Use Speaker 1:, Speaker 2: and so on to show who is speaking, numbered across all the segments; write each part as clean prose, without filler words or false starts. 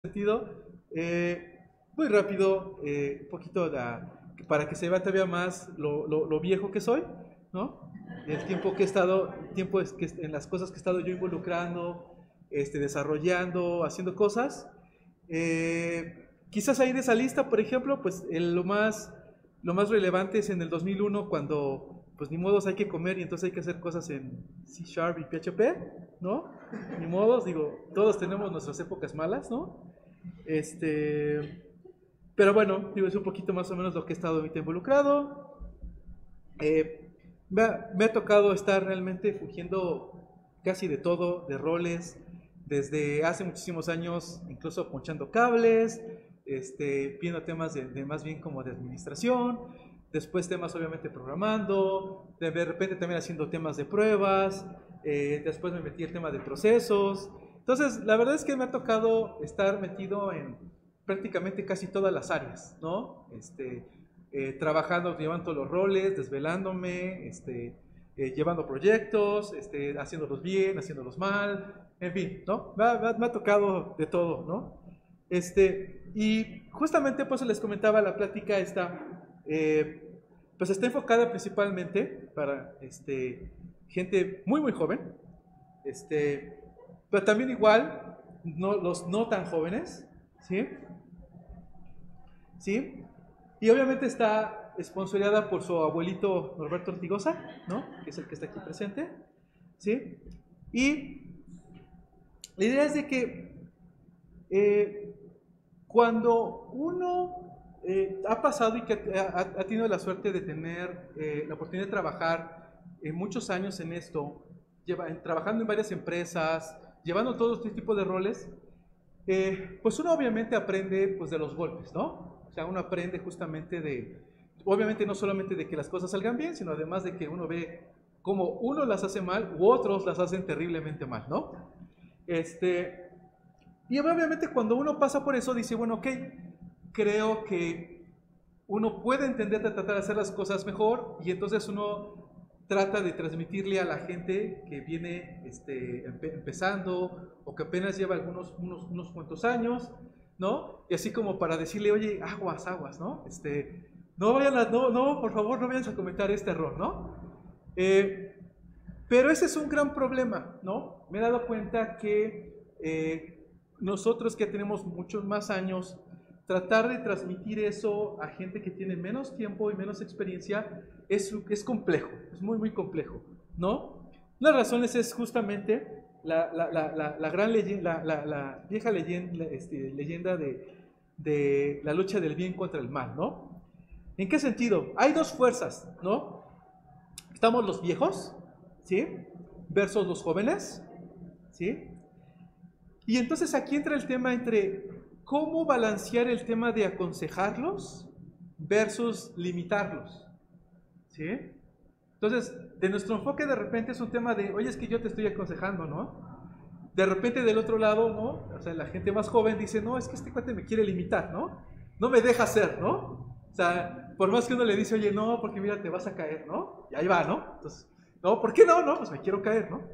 Speaker 1: sentido. Muy rápido, un poquito para que se vea todavía más lo viejo que soy, ¿no? El tiempo que he estado, en las cosas que he estado yo involucrando, desarrollando, haciendo cosas. Quizás ahí en esa lista, por ejemplo, pues lo más relevante es en el 2001 cuando, pues ni modos hay que comer y entonces hay que hacer cosas en C Sharp y PHP, ¿no? Ni modos, digo, todos tenemos nuestras épocas malas, ¿no? Pero bueno, digo, es un poquito más o menos lo que he estado ahorita involucrado. Me ha tocado estar realmente fugiendo casi de todo, de roles, desde hace muchísimos años, incluso ponchando cables, viendo temas de más bien como de administración, después temas obviamente programando, de repente también haciendo temas de pruebas, después me metí el tema de procesos. Entonces, la verdad es que me ha tocado estar metido en prácticamente casi todas las áreas, ¿no? Trabajando, llevando los roles, desvelándome, llevando proyectos, haciéndolos bien, haciéndolos mal, en fin, ¿no? Me ha tocado de todo, ¿no? Y justamente por eso les comentaba la plática pues está enfocada principalmente para gente muy muy joven, pero también igual los no tan jóvenes, ¿sí? ¿Sí? Y obviamente está sponsoreada por su abuelito Norberto Ortigosa, ¿no? Que es el que está aquí presente, ¿sí? Y la idea es de que cuando uno ha pasado y que ha tenido la suerte de tener la oportunidad de trabajar muchos años en esto, trabajando en varias empresas, llevando todo este tipo de roles, pues uno obviamente aprende pues, de los golpes, ¿no? O sea, uno aprende justamente obviamente no solamente de que las cosas salgan bien, sino además de que uno ve cómo uno las hace mal u otros las hacen terriblemente mal, ¿no? Y obviamente cuando uno pasa por eso dice, bueno, ok, creo que uno puede entender de tratar de hacer las cosas mejor y entonces uno trata de transmitirle a la gente que viene empezando o que apenas lleva unos cuantos años, ¿no? Y así como para decirle, oye, aguas, aguas, ¿no? No, por favor, no vayan a cometer este error, ¿no? Pero ese es un gran problema, ¿no? Me he dado cuenta que nosotros que tenemos muchos más años, tratar de transmitir eso a gente que tiene menos tiempo y menos experiencia es complejo, es muy, muy complejo, ¿no? Las razones es justamente la gran leyenda, la vieja leyenda de la lucha del bien contra el mal, ¿no? ¿En qué sentido? Hay dos fuerzas, ¿no? Estamos los viejos, ¿sí? Versus los jóvenes, ¿sí? Y entonces aquí entra el tema entre cómo balancear el tema de aconsejarlos versus limitarlos, ¿sí? Entonces, de nuestro enfoque de repente es un tema de, oye, es que yo te estoy aconsejando, ¿no? De repente del otro lado, ¿no? O sea, la gente más joven dice, no, es que este cuate me quiere limitar, ¿no? No me deja hacer, ¿no? O sea, por más que uno le dice, oye, no, porque mira, te vas a caer, ¿no? Y ahí va, ¿no? Entonces, no, ¿por qué no? No, pues me quiero caer, ¿no?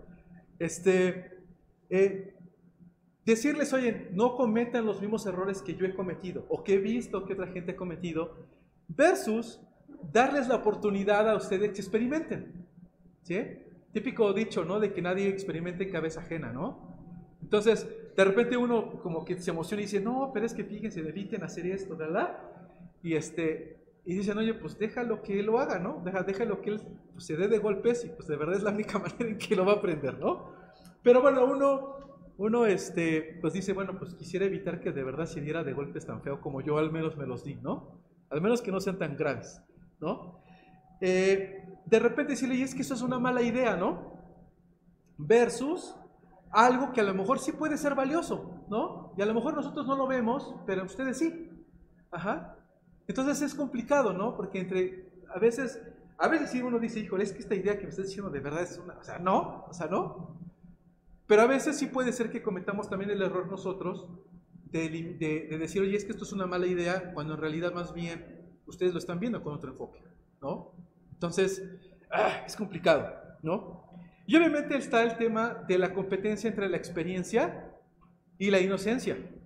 Speaker 1: Eh, Decirles, oye, no cometan los mismos errores que yo he cometido o que he visto que otra gente ha cometido, versus darles la oportunidad a ustedes que experimenten, ¿sí? Típico dicho, ¿no? De que nadie experimente en cabeza ajena, ¿no? Entonces, de repente uno como que se emociona y dice, no, pero es que fíjense, eviten hacer esto, ¿verdad? Y dicen, oye, pues déjalo que él lo haga, ¿no? Déjalo que él pues, se dé de golpes y pues de verdad es la única manera en que lo va a aprender, ¿no? Pero bueno, uno pues dice, bueno, pues quisiera evitar que de verdad se diera de golpes tan feo como yo al menos me los di, ¿no? Al menos que no sean tan graves, ¿no? De repente decirle, y es que eso es una mala idea, ¿no? Versus algo que a lo mejor sí puede ser valioso, ¿no? Y a lo mejor nosotros no lo vemos, pero ustedes sí. Ajá. Entonces es complicado, ¿no? Porque a veces sí uno dice, híjole, es que esta idea que me estás diciendo de verdad es una, o sea, no. Pero a veces sí puede ser que cometamos también el error nosotros de decir, oye, es que esto es una mala idea, cuando en realidad más bien ustedes lo están viendo con otro enfoque, ¿no? Entonces, es complicado, ¿no? Y obviamente está el tema de la competencia entre la experiencia y la inocencia,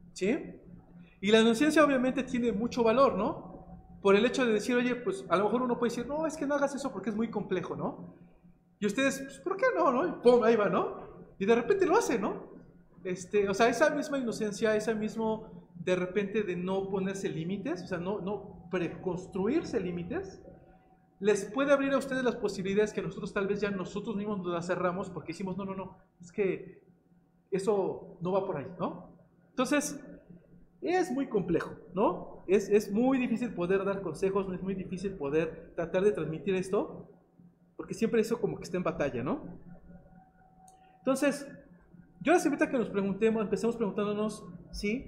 Speaker 1: ¿Sí? Y la inocencia obviamente tiene mucho valor, ¿no? Por el hecho de decir, oye, pues a lo mejor uno puede decir, no, es que no hagas eso porque es muy complejo, ¿no? Y ustedes, pues, ¿por qué no, no? Y pum, ahí va, ¿no? Y de repente lo hace, ¿no? O sea, esa misma inocencia, esa mismo, de repente, de no ponerse límites, o sea, no preconstruirse límites, les puede abrir a ustedes las posibilidades que nosotros tal vez ya nosotros mismos nos las cerramos porque decimos, no, es que eso no va por ahí, ¿no? Entonces, es muy complejo, ¿no? Es muy difícil poder dar consejos, es muy difícil poder tratar de transmitir esto, porque siempre eso como que está en batalla, ¿no? Entonces, yo les invito a que nos preguntemos, empecemos preguntándonos, ¿sí?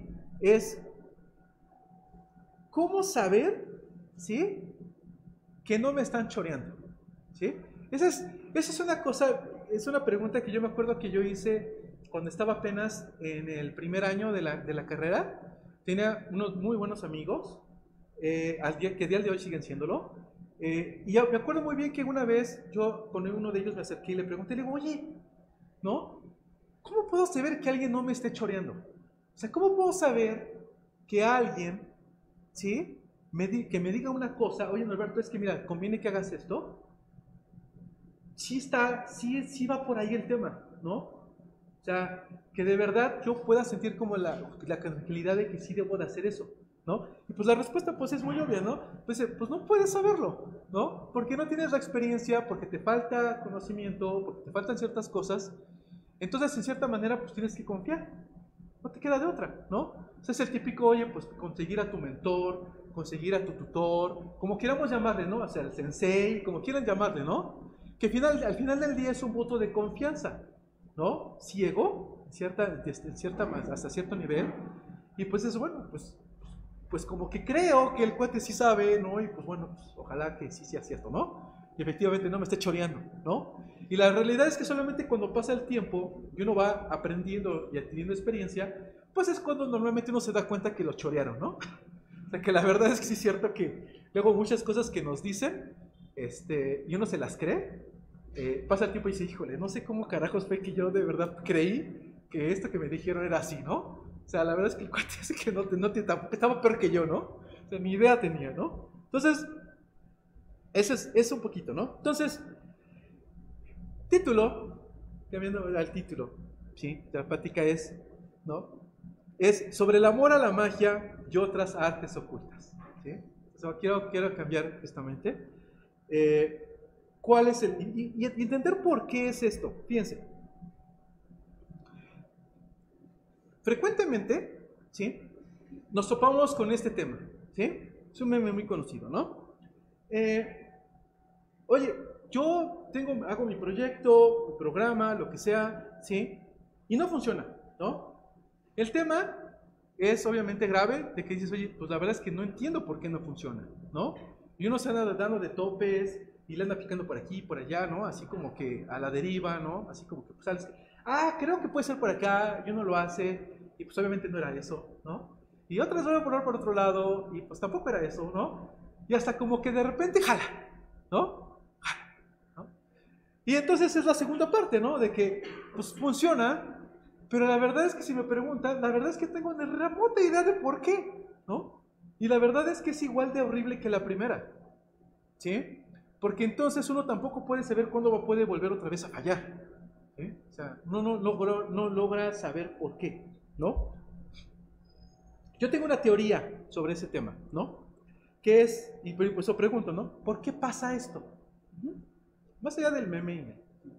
Speaker 1: ¿Cómo saber, ¿sí? Que no me están choreando, ¿sí? Esa es una cosa, es una pregunta que yo me acuerdo que yo hice cuando estaba apenas en el primer año de la carrera. Tenía unos muy buenos amigos, que al día de hoy siguen siéndolo, y me acuerdo muy bien que una vez yo con uno de ellos me acerqué y le pregunté, le digo, oye, ¿no? ¿Cómo puedo saber que alguien no me esté choreando? O sea, ¿cómo puedo saber que alguien, ¿sí? Que me diga una cosa, oye, Norberto, es que mira, conviene que hagas esto. Sí va por ahí el tema, ¿no? O sea, que de verdad yo pueda sentir como la tranquilidad de que sí debo de hacer eso, ¿no? Y pues la respuesta pues es muy obvia, ¿no? Pues no puedes saberlo, ¿no? Porque no tienes la experiencia, porque te falta conocimiento, porque te faltan ciertas cosas. Entonces, en cierta manera, pues tienes que confiar. No te queda de otra, ¿no? O sea, es el típico, oye, pues conseguir a tu mentor, conseguir a tu tutor, como queramos llamarle, ¿no? O sea, el sensei, como quieran llamarle, ¿no? Que al final del día es un voto de confianza, ¿no? Ciego, hasta cierto nivel, y pues es bueno, pues como que creo que el cuate sí sabe, ¿no? Y pues bueno, pues ojalá que sí sea cierto, ¿no? Y efectivamente no me esté choreando, ¿no? Y la realidad es que solamente cuando pasa el tiempo y uno va aprendiendo y adquiriendo experiencia, pues es cuando normalmente uno se da cuenta que lo chorearon, ¿no? O sea, que la verdad es que sí es cierto que luego muchas cosas que nos dicen, y uno se las cree, pasa el tiempo y dice, híjole, no sé cómo carajos fue que yo de verdad creí que esto que me dijeron era así, ¿no? O sea, la verdad es que el cuate es que estaba peor que yo, ¿no? O sea, ni idea tenía, ¿no? Entonces, eso es un poquito, ¿no? Entonces, título, cambiando al título, ¿sí? La plática es, ¿no? Es sobre el amor a la magia y otras artes ocultas, ¿sí? O sea, quiero cambiar justamente. ¿Cuál es y entender por qué es esto? Fíjense. Frecuentemente, ¿sí? Nos topamos con este tema, ¿sí? Es un meme muy conocido, ¿no? Oye, yo hago mi proyecto, mi programa, lo que sea, ¿sí? Y no funciona, ¿no? El tema es obviamente grave, de que dices, oye, pues la verdad es que no entiendo por qué no funciona, ¿no? Y uno se anda dando de topes y le anda picando por aquí, por allá, ¿no? Así como que a la deriva, ¿no? Así como que, pues, sales, creo que puede ser por acá, y uno lo hace, y pues obviamente no era eso, ¿no? Y otras van a poner por otro lado, y pues tampoco era eso, ¿no? Y hasta como que de repente jala, ¿no? ¿No? Y entonces es la segunda parte, ¿no? De que, pues funciona, pero la verdad es que si me preguntan, la verdad es que tengo una remota idea de por qué, ¿no? Y la verdad es que es igual de horrible que la primera, ¿sí? Porque entonces uno tampoco puede saber cuándo puede volver otra vez a fallar, ¿sí? O sea, no logra saber por qué, ¿no? Yo tengo una teoría sobre ese tema, ¿no? Que es, y por eso pregunto, ¿no? ¿Por qué pasa esto? Más allá del meme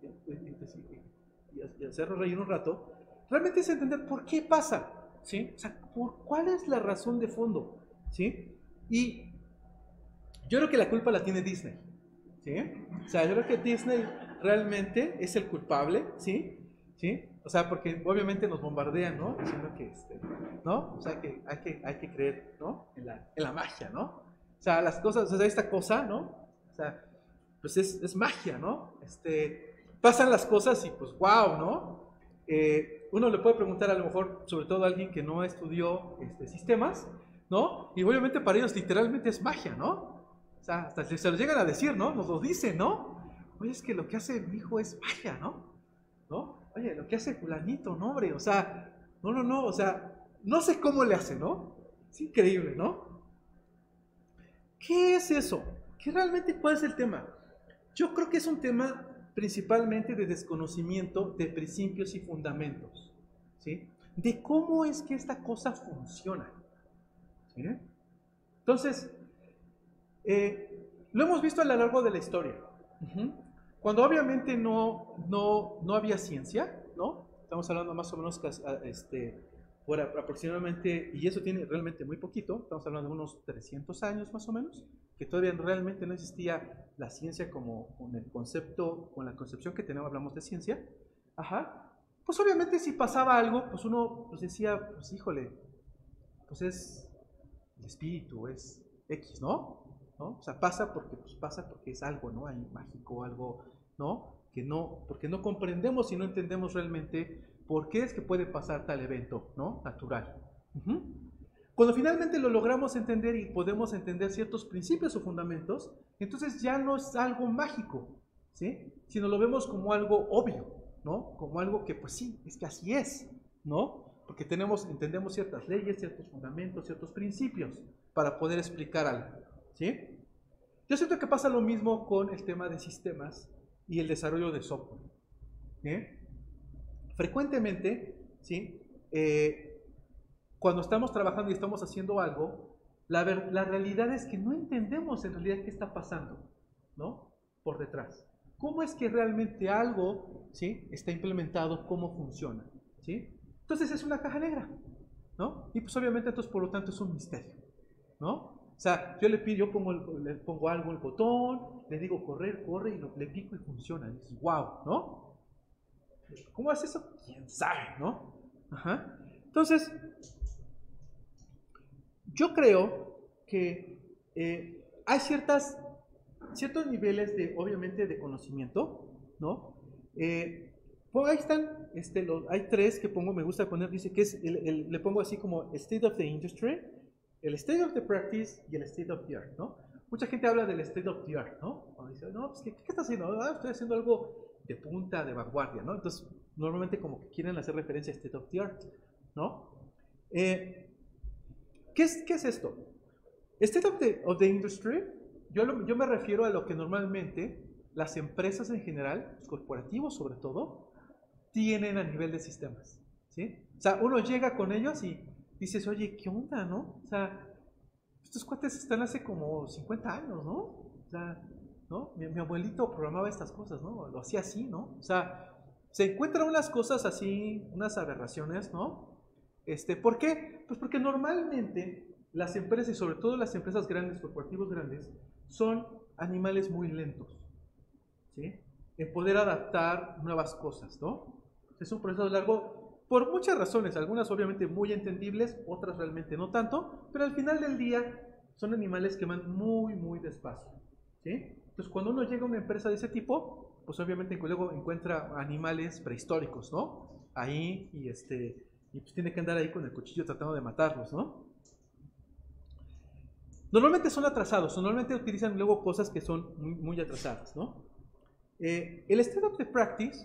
Speaker 1: y hacernos reír un rato, realmente es entender por qué pasa, ¿sí? O sea, ¿cuál es la razón de fondo? ¿Sí? Y yo creo que la culpa la tiene Disney, ¿sí? O sea, yo creo que Disney realmente es el culpable, ¿sí? ¿Sí? O sea, porque obviamente nos bombardean, ¿no? Diciendo que, ¿no? O sea, que hay que creer, ¿no? En la magia, ¿no? O sea, las cosas, o sea, esta cosa, ¿no? O sea, pues es magia, ¿no? Pasan las cosas y pues, wow, ¿no? Uno le puede preguntar a lo mejor, sobre todo a alguien que no estudió sistemas, ¿no? Y obviamente para ellos literalmente es magia, ¿no? O sea, hasta se lo llegan a decir, ¿no? Nos lo dicen, ¿no? Oye, es que lo que hace mi hijo es magia, ¿no? ¿No? Oye, lo que hace fulanito, ¿no, hombre? O sea, no, o sea, No sé cómo le hace, ¿no? Es increíble, ¿no? ¿Qué es eso? ¿Qué realmente cuál es el tema? Yo creo que es un tema principalmente de desconocimiento de principios y fundamentos, ¿sí? De cómo es que esta cosa funciona, ¿sí? Entonces, lo hemos visto a lo largo de la historia. Cuando obviamente no había ciencia, ¿no? Estamos hablando más o menos por aproximadamente, y eso tiene realmente muy poquito, estamos hablando de unos 300 años más o menos, que todavía realmente no existía la ciencia como con el concepto, con la concepción que tenemos, hablamos de ciencia. Ajá. Pues obviamente si pasaba algo, pues uno pues decía, pues híjole, pues es el espíritu, es X, ¿no? ¿No? O sea, pasa porque es algo, ¿no? Hay mágico, algo, ¿no? Porque no comprendemos y no entendemos realmente por qué es que puede pasar tal evento, ¿no? Natural. Cuando finalmente lo logramos entender y podemos entender ciertos principios o fundamentos, entonces ya no es algo mágico, ¿sí? Sino lo vemos como algo obvio, ¿no? Como algo que, pues sí, es que así es, ¿no? Porque entendemos ciertas leyes, ciertos fundamentos, ciertos principios para poder explicar algo, ¿sí? Yo siento que pasa lo mismo con el tema de sistemas y el desarrollo de software, ¿sí? Frecuentemente, ¿sí? Cuando estamos trabajando y estamos haciendo algo, la realidad es que no entendemos en realidad qué está pasando, ¿no? Por detrás. ¿Cómo es que realmente algo, ¿sí? Está implementado, cómo funciona, ¿sí? Entonces es una caja negra, ¿no? Y pues obviamente entonces por lo tanto es un misterio, ¿no? O sea, yo le pongo algo en el botón, le digo correr, corre y le pico y funciona. Y dices, wow, ¿no? ¿Cómo hace eso? ¿Quién sabe, no? Ajá. Entonces, yo creo que hay ciertos niveles de, obviamente, de conocimiento, ¿no? Pues ahí están, hay tres que me gusta poner, dice que es, le pongo así como State of the Industry, el State of the Practice y el State of the Art, ¿no? Mucha gente habla del State of the Art, ¿no? Cuando dice, no, pues, ¿qué estás haciendo? Ah, estoy haciendo algo de punta, de vanguardia, ¿no? Entonces, normalmente como que quieren hacer referencia a State of the Art, ¿no? ¿Qué es esto? State of the Industry, yo me refiero a lo que normalmente las empresas en general, los corporativos sobre todo, tienen a nivel de sistemas, ¿sí? O sea, uno llega con ellos y dices, oye, ¿qué onda, no? O sea, estos cuates están hace como 50 años, ¿no? O sea, ¿no? Mi abuelito programaba estas cosas, ¿no? Lo hacía así, ¿no? O sea, se encuentran unas cosas así, unas aberraciones, ¿no? ¿Por qué? Pues porque normalmente las empresas, y sobre todo las empresas grandes, corporativos grandes, son animales muy lentos, ¿sí? En poder adaptar nuevas cosas, ¿no? Es un proceso largo por muchas razones, algunas obviamente muy entendibles, otras realmente no tanto, pero al final del día son animales que van muy, muy despacio, ¿sí? Entonces cuando uno llega a una empresa de ese tipo, pues obviamente luego encuentra animales prehistóricos, ¿no? Ahí y pues tiene que andar ahí con el cuchillo tratando de matarlos, ¿no? Normalmente son atrasados, normalmente utilizan luego cosas que son muy, muy atrasadas, ¿no? El State of the Practice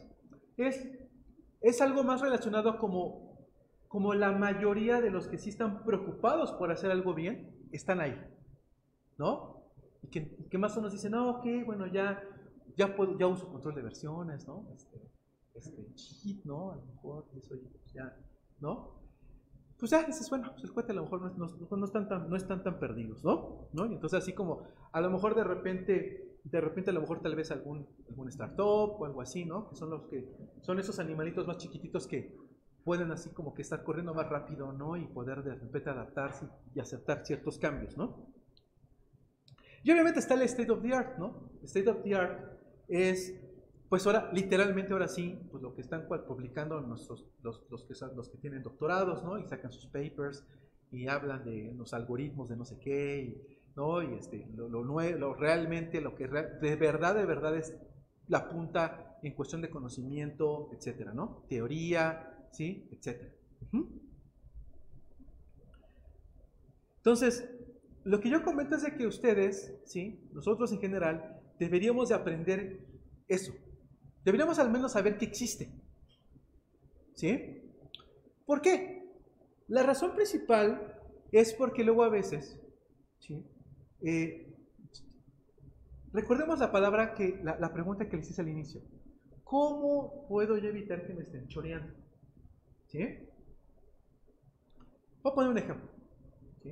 Speaker 1: es algo más relacionado como la mayoría de los que sí están preocupados por hacer algo bien, están ahí, ¿no? Y que más o menos dicen, no, ok, bueno, ya uso control de versiones, ¿no? Cheat, ¿no? A lo mejor, eso ya, ¿no? Pues ya dices, bueno, pues el cuate a lo mejor no están tan perdidos, ¿no? Y entonces así como, a lo mejor de repente a lo mejor tal vez algún startup o algo así, ¿no? Que son esos animalitos más chiquititos que pueden así como que estar corriendo más rápido, ¿no? Y poder de repente adaptarse y aceptar ciertos cambios, ¿no? Y obviamente está el State of the Art, ¿no? El State of the Art es, pues ahora, literalmente ahora sí, pues lo que están publicando los que tienen doctorados, ¿no? Y sacan sus papers y hablan de los algoritmos de no sé qué, ¿no? Y realmente lo que de verdad es la punta en cuestión de conocimiento, etcétera, ¿no? Teoría, ¿sí? Etcétera. Entonces, lo que yo comento es de que ustedes, ¿sí? Nosotros en general, deberíamos de aprender eso. Deberíamos al menos saber que existe, ¿sí? ¿Por qué? La razón principal es porque luego a veces, ¿sí? Recordemos la palabra la pregunta que les hice al inicio. ¿Cómo puedo yo evitar que me estén choreando? ¿Sí? Voy a poner un ejemplo. ¿Sí?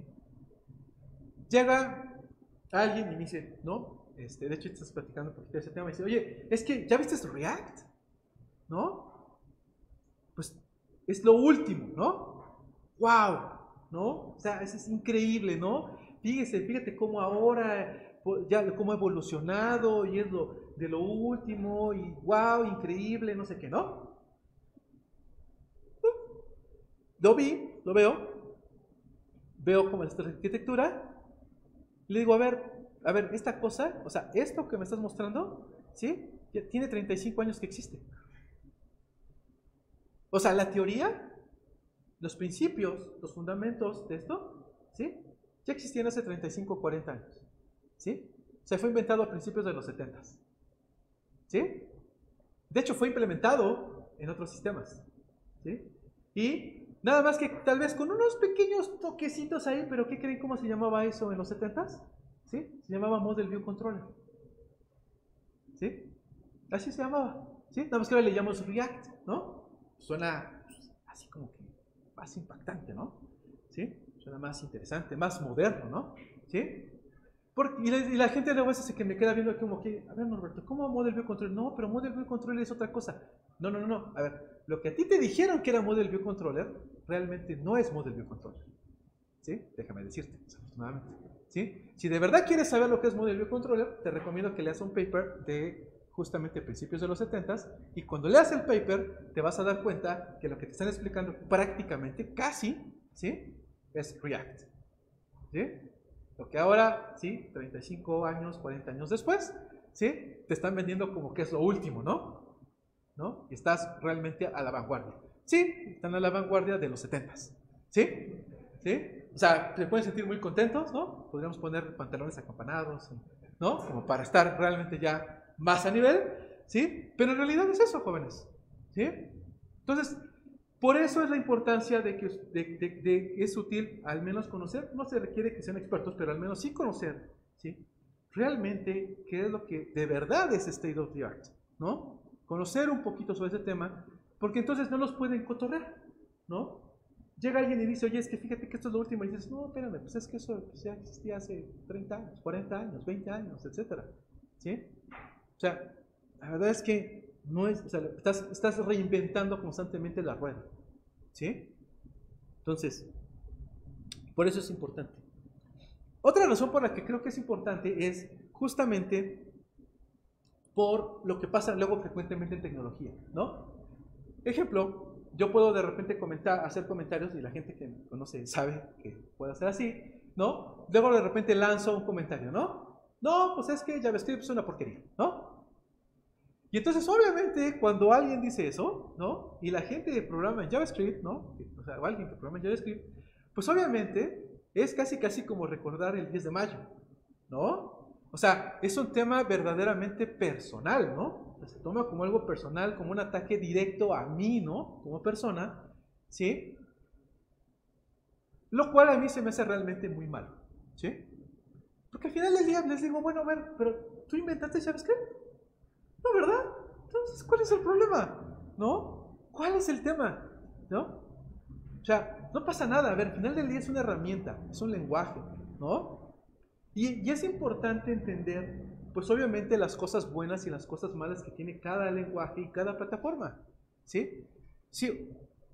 Speaker 1: Llega alguien y me dice, ¿no? De hecho, estás platicando un poquito de ese tema. Y dice, oye, es que, ¿ya viste React? ¿No? Pues es lo último, ¿no? ¡Wow! ¿No? O sea, eso es increíble, ¿no? Fíjate cómo ahora ya cómo ha evolucionado y es de lo último y wow, increíble, no sé qué, ¿no? Lo veo cómo es la arquitectura, le digo, a ver, esta cosa, o sea, esto que me estás mostrando, ¿sí? Ya tiene 35 años que existe. O sea, la teoría, los principios, los fundamentos de esto, ¿sí? Ya existían hace 35 o 40 años. ¿Sí? Se fue inventado a principios de los 70. ¿Sí? De hecho, fue implementado en otros sistemas. ¿Sí? Y nada más que tal vez con unos pequeños toquecitos ahí, pero ¿qué creen cómo se llamaba eso en los 70? ¿Sí? Se llamaba Model View Controller. ¿Sí? Así se llamaba. ¿Sí? Nada más que ahora le llamamos React, ¿no? Suena así como que más impactante, ¿no? ¿Sí? Suena más interesante, más moderno, ¿no? ¿Sí? Y la gente luego se que me queda viendo como que, a ver, Norberto, ¿cómo Model View Controller? No, pero Model View Controller es otra cosa. No. A ver, lo que a ti te dijeron que era Model View Controller, realmente no es Model View Controller. ¿Sí? Déjame decirte, desafortunadamente. ¿Sí? Si de verdad quieres saber lo que es Model View Controller, te recomiendo que leas un paper de justamente principios de los 70s, y cuando leas el paper te vas a dar cuenta que lo que te están explicando prácticamente, casi, ¿sí? Es React. ¿Sí? Lo que ahora, ¿sí? 35 años, 40 años después, ¿sí? Te están vendiendo como que es lo último, ¿no? ¿No? Y estás realmente a la vanguardia. Sí, están a la vanguardia de los 70s. ¿Sí? ¿Sí? O sea, se pueden sentir muy contentos, ¿no? Podríamos poner pantalones acampanados, ¿no? Como para estar realmente ya más a nivel, ¿sí? Pero en realidad es eso, jóvenes. ¿Sí? Entonces, por eso es la importancia de que es útil al menos conocer, no se requiere que sean expertos, pero al menos sí conocer, ¿sí? Realmente qué es lo que de verdad es state of the art, ¿no? Conocer un poquito sobre ese tema, porque entonces no los pueden cotorrear, ¿no? Llega alguien y dice, oye, es que fíjate que esto es lo último, y dices, no, espérame, pues es que eso pues ya existía hace 30 años, 40 años, 20 años, etcétera, ¿sí? O sea, la verdad es que no es, o sea, estás reinventando constantemente la rueda, ¿sí? Entonces, por eso es importante. Otra razón por la que creo que es importante es justamente por lo que pasa luego frecuentemente en tecnología, ¿no? Ejemplo, yo puedo de repente hacer comentarios y la gente que me conoce sabe que puedo hacer así, ¿no? Luego de repente lanzo un comentario, ¿no? No, pues es que JavaScript es una porquería, ¿no? Y entonces, obviamente, cuando alguien dice eso, ¿no? Y la gente que programa en JavaScript, ¿no? O sea, o alguien que programa en JavaScript, pues obviamente es casi como recordar el 10 de mayo, ¿no? O sea, es un tema verdaderamente personal, ¿no? O sea, se toma como algo personal, como un ataque directo a mí, ¿no? Como persona, ¿sí? Lo cual a mí se me hace realmente muy mal, ¿sí? Porque al final del día les digo, bueno, a ver, pero ¿tú inventaste JavaScript? No, ¿verdad? Entonces, ¿cuál es el problema? ¿No? ¿Cuál es el tema? ¿No? O sea, no pasa nada. A ver, al final del día es una herramienta, es un lenguaje, ¿no? Y es importante entender, pues obviamente, las cosas buenas y las cosas malas que tiene cada lenguaje y cada plataforma, ¿sí? Sí.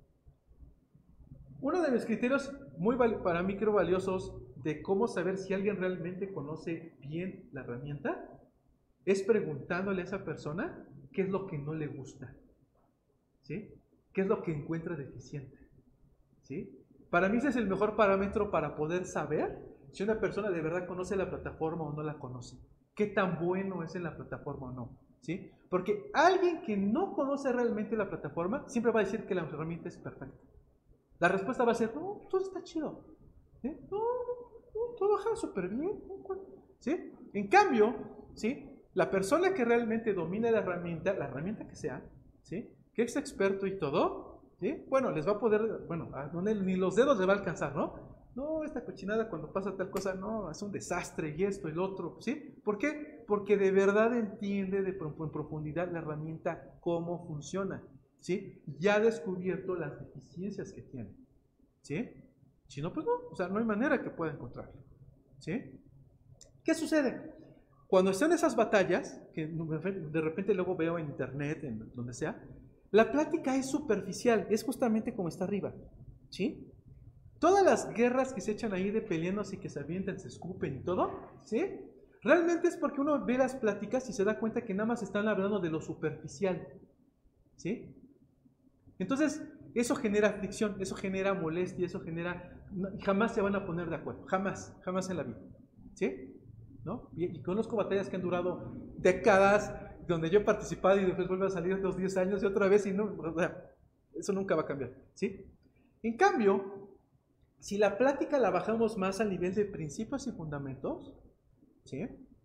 Speaker 1: Uno de mis criterios para mí creo valiosos de cómo saber si alguien realmente conoce bien la herramienta es preguntándole a esa persona qué es lo que no le gusta, ¿sí? ¿Qué es lo que encuentra deficiente? ¿Sí? Para mí ese es el mejor parámetro para poder saber si una persona de verdad conoce la plataforma o no la conoce. ¿Qué tan bueno es en la plataforma o no? ¿Sí? Porque alguien que no conoce realmente la plataforma siempre va a decir que la herramienta es perfecta. La respuesta va a ser, no, todo está chido. ¿Sí? No, todo baja súper bien. ¿Sí? En cambio, ¿sí? La persona que realmente domina la herramienta que sea, ¿sí? Que es experto y todo, ¿Sí? Bueno, les va a poder, bueno, ni los dedos le va a alcanzar, ¿no? No, esta cochinada cuando pasa tal cosa, no, es un desastre y esto y lo otro, ¿sí? ¿Por qué? Porque de verdad entiende en profundidad la herramienta cómo funciona, ¿sí? Ya ha descubierto las deficiencias que tiene, ¿sí? Si no, pues no, o sea, no hay manera que pueda encontrarlo, ¿sí? ¿Qué sucede? Cuando están esas batallas, que de repente luego veo en internet, en donde sea, la plática es superficial, es justamente como está arriba, ¿sí? Todas las guerras que se echan ahí de peleándose y que se avientan, se escupen y todo, ¿sí? Realmente es porque uno ve las pláticas y se da cuenta que nada más están hablando de lo superficial, ¿sí? Entonces, eso genera fricción, eso genera molestia, eso genera... jamás se van a poner de acuerdo, jamás, jamás en la vida, ¿sí? ¿No? Y conozco batallas que han durado décadas, donde yo he participado y después vuelvo a salir los 10 años y otra vez y no, o sea, eso nunca va a cambiar, ¿sí? En cambio, si la plática la bajamos más al nivel de principios y fundamentos, ¿sí?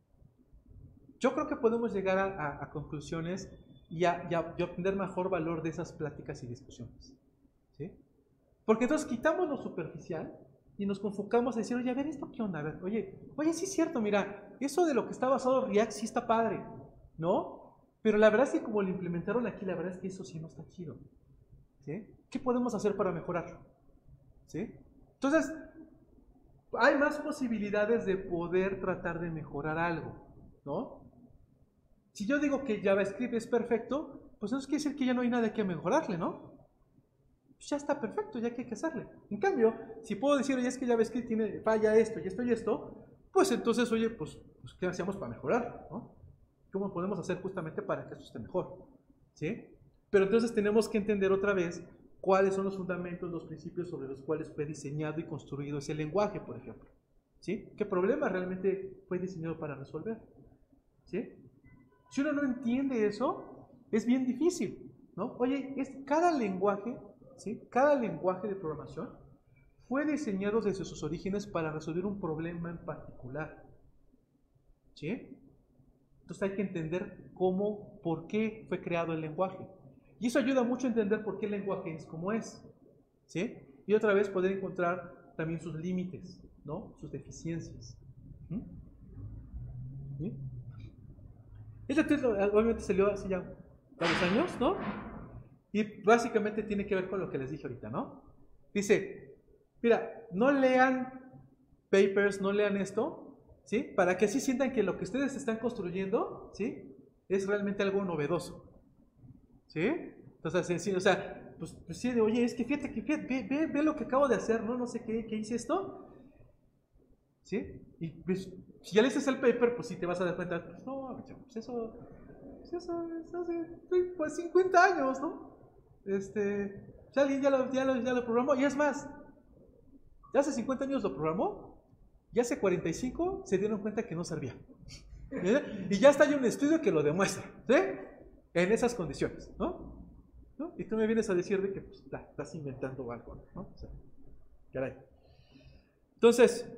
Speaker 1: Yo creo que podemos llegar a conclusiones y obtener mejor valor de esas pláticas y discusiones, ¿sí? Porque entonces quitamos lo superficial y nos enfocamos a decir, oye, a ver, ¿esto qué onda? A ver, oye, sí es cierto, mira, eso de lo que está basado en React sí está padre, ¿no? Pero la verdad es que como lo implementaron aquí, la verdad es que eso sí no está chido, ¿sí? ¿Qué podemos hacer para mejorarlo? ¿Sí? Entonces, hay más posibilidades de poder tratar de mejorar algo, ¿no? Si yo digo que JavaScript es perfecto, pues eso quiere decir que ya no hay nada que mejorarle, ¿no? Pues ya está perfecto, ya que hay que hacerle. En cambio, si puedo decir, oye, es que JavaScript tiene falla esto y esto y esto, pues entonces, oye, pues ¿qué hacemos para mejorarlo, ¿no? ¿Cómo podemos hacer justamente para que eso esté mejor? ¿Sí? Pero entonces tenemos que entender otra vez cuáles son los fundamentos, los principios sobre los cuales fue diseñado y construido ese lenguaje, por ejemplo. ¿Sí? ¿Qué problema realmente fue diseñado para resolver? ¿Sí? Si uno no entiende eso, es bien difícil, ¿no? Oye, cada lenguaje, ¿sí? Cada lenguaje de programación fue diseñado desde sus orígenes para resolver un problema en particular, ¿sí? Entonces hay que entender cómo, por qué fue creado el lenguaje. Y eso ayuda mucho a entender por qué el lenguaje es como es, ¿sí? Y otra vez poder encontrar también sus límites, ¿no? Sus deficiencias. ¿Sí? Este texto obviamente salió hace ya varios años, ¿no? Y básicamente tiene que ver con lo que les dije ahorita, ¿no? Dice, mira, no lean papers, no lean esto, ¿sí? Para que así sientan que lo que ustedes están construyendo, ¿sí? Es realmente algo novedoso, ¿sí? Entonces, sí, o sea, pues sí, oye, es que fíjate, ve lo que acabo de hacer, ¿no? No sé qué hice esto, ¿sí? Y pues, si ya lees el paper, pues sí te vas a dar cuenta, pues no, pues eso es hace pues 50 años, ¿no? Ya alguien ya lo programó, y es más, ya hace 50 años lo programó, y hace 45 se dieron cuenta que no servía. Y ya está ahí un estudio que lo demuestra, ¿sí? En esas condiciones, ¿no? Y tú me vienes a decir de que pues, estás inventando algo, ¿no? O sea, caray. Entonces,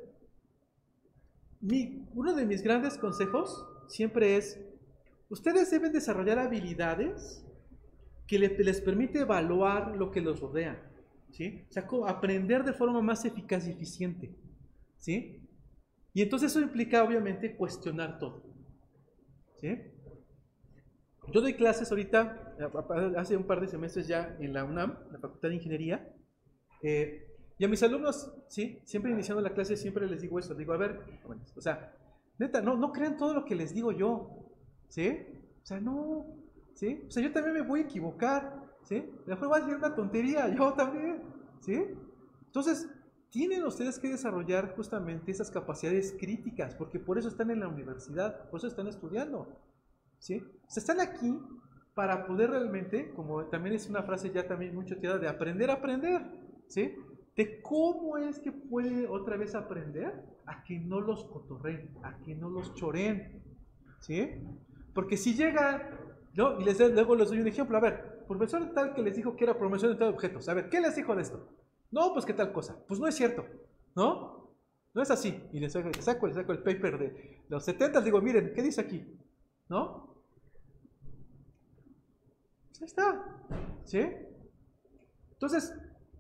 Speaker 1: uno de mis grandes consejos siempre es, ustedes deben desarrollar habilidades que les permite evaluar lo que los rodea, ¿sí? O sea, aprender de forma más eficaz y eficiente, ¿sí? Y entonces eso implica obviamente cuestionar todo, ¿sí? Yo doy clases ahorita, hace un par de semestres ya en la UNAM, la Facultad de Ingeniería, y a mis alumnos, ¿sí? Siempre iniciando la clase, siempre les digo eso, digo, a ver, bueno, o sea, neta, no crean todo lo que les digo yo, ¿sí? O sea, no, ¿sí? O sea, yo también me voy a equivocar, ¿sí? Después va a decir una tontería, yo también, ¿sí? Entonces, tienen ustedes que desarrollar justamente esas capacidades críticas, porque por eso están en la universidad, por eso están estudiando, ¿sí? O sea, están aquí para poder realmente, como también es una frase ya también mucho tirada, de aprender a aprender, ¿sí? De cómo es que puede otra vez aprender a que no los cotorreen, a que no los choreen, ¿sí? Porque si llega, ¿no? Y luego les doy un ejemplo, a ver, profesor tal que les dijo que era programación de objetos, a ver, ¿qué les dijo de esto? No, pues qué tal cosa, pues no es cierto, ¿no? No es así, y les saco el paper de los 70, digo, miren, ¿qué dice aquí? ¿No? Pues ahí está, ¿sí? Entonces,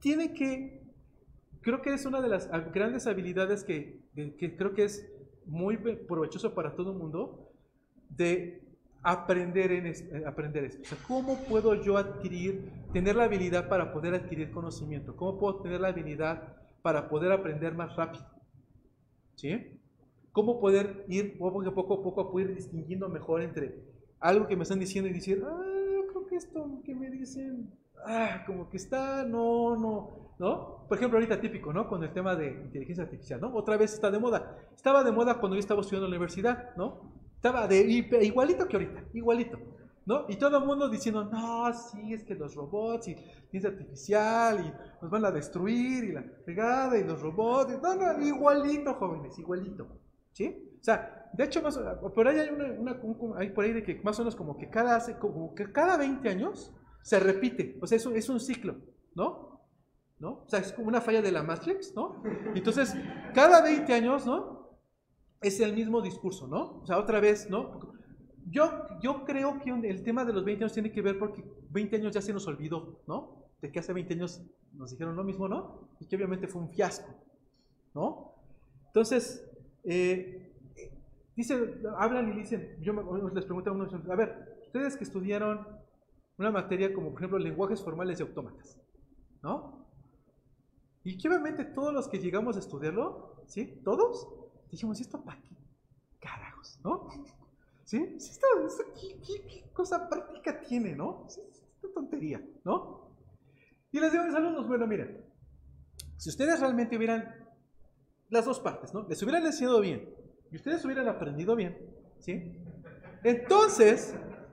Speaker 1: creo que es una de las grandes habilidades que creo que es muy provechoso para todo el mundo, de aprender esto. O sea, ¿cómo puedo yo tener la habilidad para poder adquirir conocimiento? ¿Cómo puedo tener la habilidad para poder aprender más rápido? ¿Sí? ¿Cómo poder ir poco a poco ir distinguiendo mejor entre algo que me están diciendo y decir, creo que esto que me dicen, como que está, no? Por ejemplo, ahorita típico, ¿no? Con el tema de inteligencia artificial, ¿no? Otra vez está de moda. Estaba de moda cuando yo estaba estudiando en la universidad, ¿no? Estaba igualito que ahorita, igualito, ¿no? Y todo el mundo diciendo, no, sí, es que los robots y inteligencia artificial y nos van a destruir y la pegada y los robots. No, igualito, jóvenes, igualito, ¿sí? O sea, de hecho, por ahí hay hay por ahí de que más o menos como que cada 20 años se repite, o sea, es un ciclo, ¿no? O sea, es como una falla de la Matrix, ¿no? Entonces, cada 20 años, ¿no? Es el mismo discurso, ¿no? O sea, otra vez, ¿no? Yo creo que el tema de los 20 años tiene que ver porque 20 años ya se nos olvidó, ¿no? De que hace 20 años nos dijeron lo mismo, ¿no? Y que obviamente fue un fiasco, ¿no? Entonces, hablan y dicen, les pregunto a uno, a ver, ustedes que estudiaron una materia como, por ejemplo, lenguajes formales y autómatas, ¿no? Y que obviamente todos los que llegamos a estudiarlo, ¿sí? Todos, dijimos, ¿y esto para qué carajos, no? ¿Sí? ¿Esto qué cosa práctica tiene, no? Esta tontería, ¿no? Y les digo a mis alumnos, bueno, miren, si ustedes realmente hubieran las dos partes, ¿no? Les hubieran enseñado bien y ustedes hubieran aprendido bien, ¿sí? Entonces,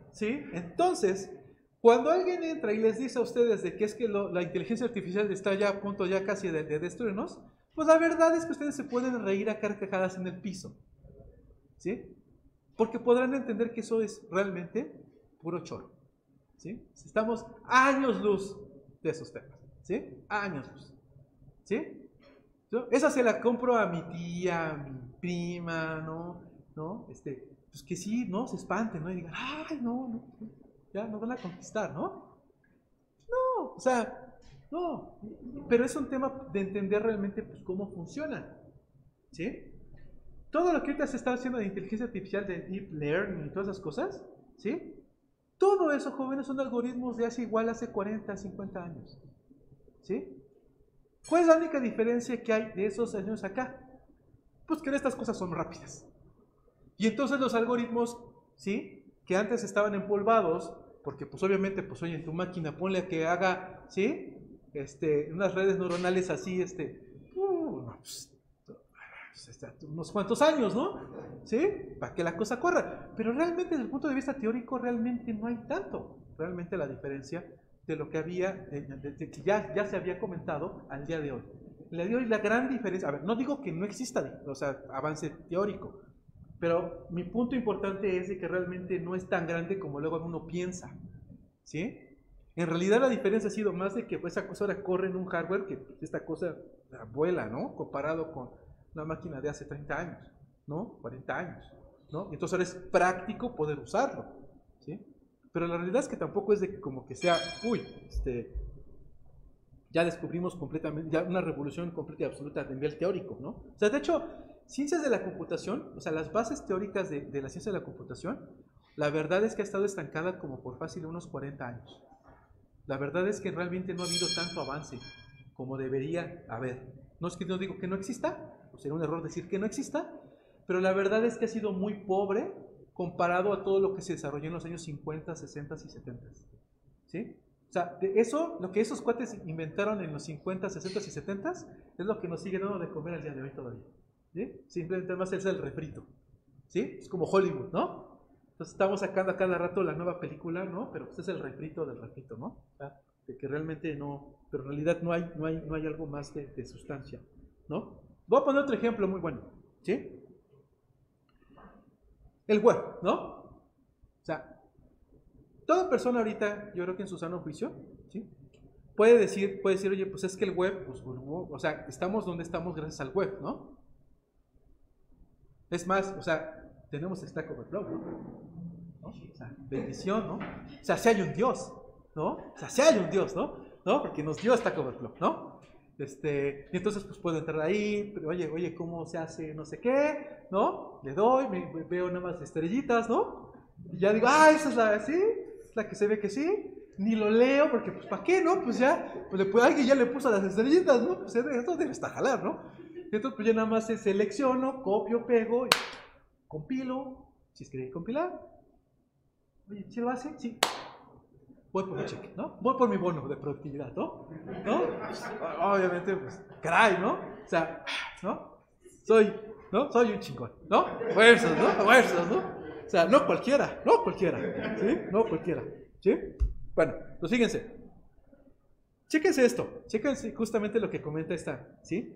Speaker 1: cuando alguien entra y les dice a ustedes de que es que la inteligencia artificial está ya a punto ya casi de destruirnos, pues la verdad es que ustedes se pueden reír a carcajadas en el piso, ¿sí? Porque podrán entender que eso es realmente puro choro, ¿sí? Estamos años luz de esos temas, ¿sí? Años luz, ¿sí? Esa se la compro a mi tía, a mi prima, ¿no? Pues que sí, ¿no? Se espanten, ¿no? Y digan, ay, no, ya nos van a conquistar, ¿no? No, o sea, no, pero es un tema de entender realmente pues, cómo funciona, ¿sí? Todo lo que ahorita se está haciendo de inteligencia artificial, de deep learning y todas esas cosas, ¿sí? Todo eso, jóvenes, son algoritmos de hace 40, 50 años, ¿sí? ¿Cuál es la única diferencia que hay de esos años acá? Pues que estas cosas son rápidas. Y entonces los algoritmos, ¿sí? Que antes estaban empolvados, porque pues obviamente, pues oye, en tu máquina ponle a que haga, ¿sí? Unas redes neuronales así, unos cuantos años, ¿no? ¿Sí? Para que la cosa corra. Pero realmente desde el punto de vista teórico, realmente no hay tanto. Realmente la diferencia de lo que había, de que ya se había comentado al día de hoy. El día de hoy la gran diferencia, a ver, no digo que no exista, o sea, avance teórico, pero mi punto importante es de que realmente no es tan grande como luego uno piensa, ¿sí? En realidad la diferencia ha sido más de que esa cosa ahora corre en un hardware que esta cosa vuela, ¿no? Comparado con una máquina de hace 30 años, ¿no? 40 años, ¿no? Entonces ahora es práctico poder usarlo, ¿sí? Pero la realidad es que tampoco es de que como que sea, ya descubrimos completamente, ya una revolución completa y absoluta a nivel teórico, ¿no? O sea, de hecho, ciencias de la computación, o sea, las bases teóricas de la ciencia de la computación, la verdad es que ha estado estancada como por fácil unos 40 años. La verdad es que realmente no ha habido tanto avance como debería haber. No es que no digo que no exista, o sería un error decir que no exista, pero la verdad es que ha sido muy pobre comparado a todo lo que se desarrolló en los años 50, 60 y 70. ¿Sí? O sea, lo que esos cuates inventaron en los 50, 60 y 70 es lo que nos sigue dando de comer al día de hoy todavía. ¿Sí? Simplemente más es el refrito. ¿Sí? Es como Hollywood, ¿no? Entonces estamos sacando a cada rato la nueva película, ¿no? Pero pues es el refrito del refrito, ¿no? De que realmente no, pero en realidad no hay algo más de sustancia, ¿no? Voy a poner otro ejemplo muy bueno, ¿sí? El web, ¿no? O sea, toda persona ahorita, yo creo que en su sano juicio, ¿sí? Puede decir, oye, pues es que el web, pues, o sea, estamos donde estamos gracias al web, ¿no? Es más, o sea, tenemos Stack Overflow, ¿no? O sea, bendición, ¿no? O sea, si hay un Dios, ¿no? O sea, si hay un Dios, ¿no? ¿no? Porque nos dio Stack Overflow, ¿no? Y entonces pues puedo entrar ahí, pero oye, ¿cómo se hace no sé qué? ¿No? Le doy, veo nada más estrellitas, ¿no? Y ya digo, esa es la, ¿sí? Es la que se ve que sí. Ni lo leo porque, pues, ¿para qué, no? Pues ya, pues alguien ya le puso las estrellitas, ¿no? Pues esto debe estar jalar, ¿no? Entonces, pues ya nada más selecciono, copio, pego, y compilo, si es que hay que compilar. Oye, ¿sí lo hace? Sí. Voy por mi cheque, ¿no? Voy por mi bono de productividad, ¿no? ¿No? Pues, obviamente, pues, caray, ¿no? O sea, ¿no? Soy un chingón, ¿no? Fuerzas, ¿no? Fuerzas, ¿no? O sea, no cualquiera, ¿sí? No cualquiera, ¿sí? Bueno, pues fíjense. Chéquense esto, chéquense justamente lo que comenta esta, ¿sí?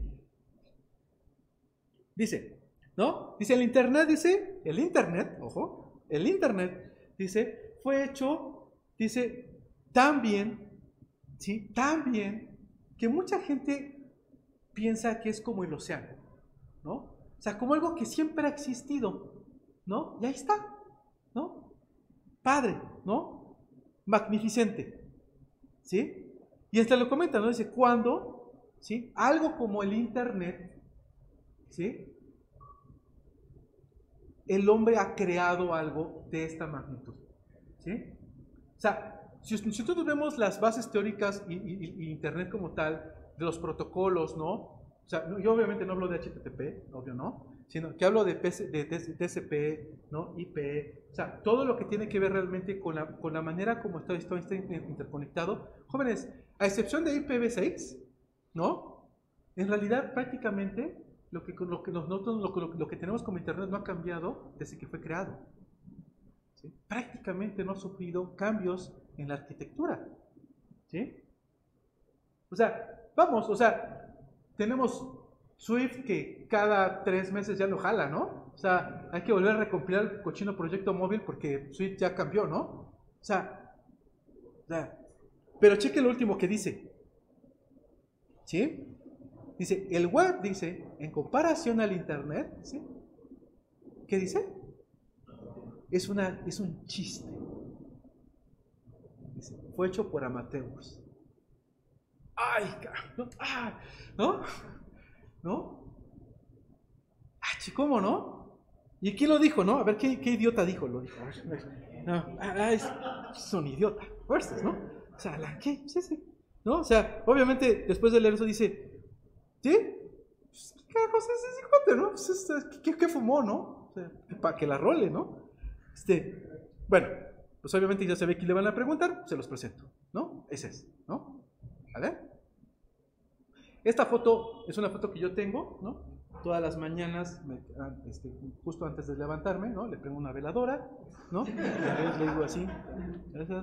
Speaker 1: Dice, ¿no? Dice el internet, ojo, el internet, dice, fue hecho, dice, tan bien, ¿sí? Tan bien, que mucha gente piensa que es como el océano, ¿no? O sea, como algo que siempre ha existido, ¿no? Y ahí está, ¿no? Padre, ¿no? Magnificente, ¿sí? Y hasta lo comenta, ¿no? Dice, ¿cuándo? ¿Sí? Algo como el internet, ¿sí? El hombre ha creado algo de esta magnitud, ¿sí? O sea, si nosotros vemos las bases teóricas y internet como tal, de los protocolos, ¿no? O sea, yo obviamente no hablo de HTTP, obvio no, sino que hablo de TCP, ¿no? IP, o sea, todo lo que tiene que ver realmente con la manera como está interconectado. Jóvenes, a excepción de IPv6, ¿no? En realidad prácticamente lo que tenemos como internet no ha cambiado desde que fue creado. ¿Sí? Prácticamente no ha sufrido cambios en la arquitectura. ¿Sí? O sea, tenemos Swift que cada 3 meses ya lo jala, ¿no? O sea, hay que volver a recompilar el cochino proyecto móvil porque Swift ya cambió, ¿no? O sea, pero cheque lo último que dice. ¿Sí? Dice, el web, dice, en comparación al internet, ¿sí? ¿Qué dice? Es un chiste. Dice, fue hecho por amateurs. ¡Ay, carajo! ¿No? ¿No? ¿Cómo no? ¿Y quién lo dijo, no? A ver, ¿qué idiota dijo? Lo dijo. Es un idiota. Fuerzas, ¿no? O sea, ¿qué? Sí. ¿No? O sea, obviamente, después de leer eso dice, ¿sí? Pues, ¿qué carajos es ese cuate, no? Pues, ¿qué fumó, no? O sea, para que la role, ¿no? Bueno, pues obviamente ya se ve que le van a preguntar, se los presento, ¿no? Ese es, ¿no? ¿Vale? Esta foto es una foto que yo tengo, ¿no? Todas las mañanas, justo antes de levantarme, ¿no? Le prendo una veladora, ¿no? Y entonces le digo así, gracias,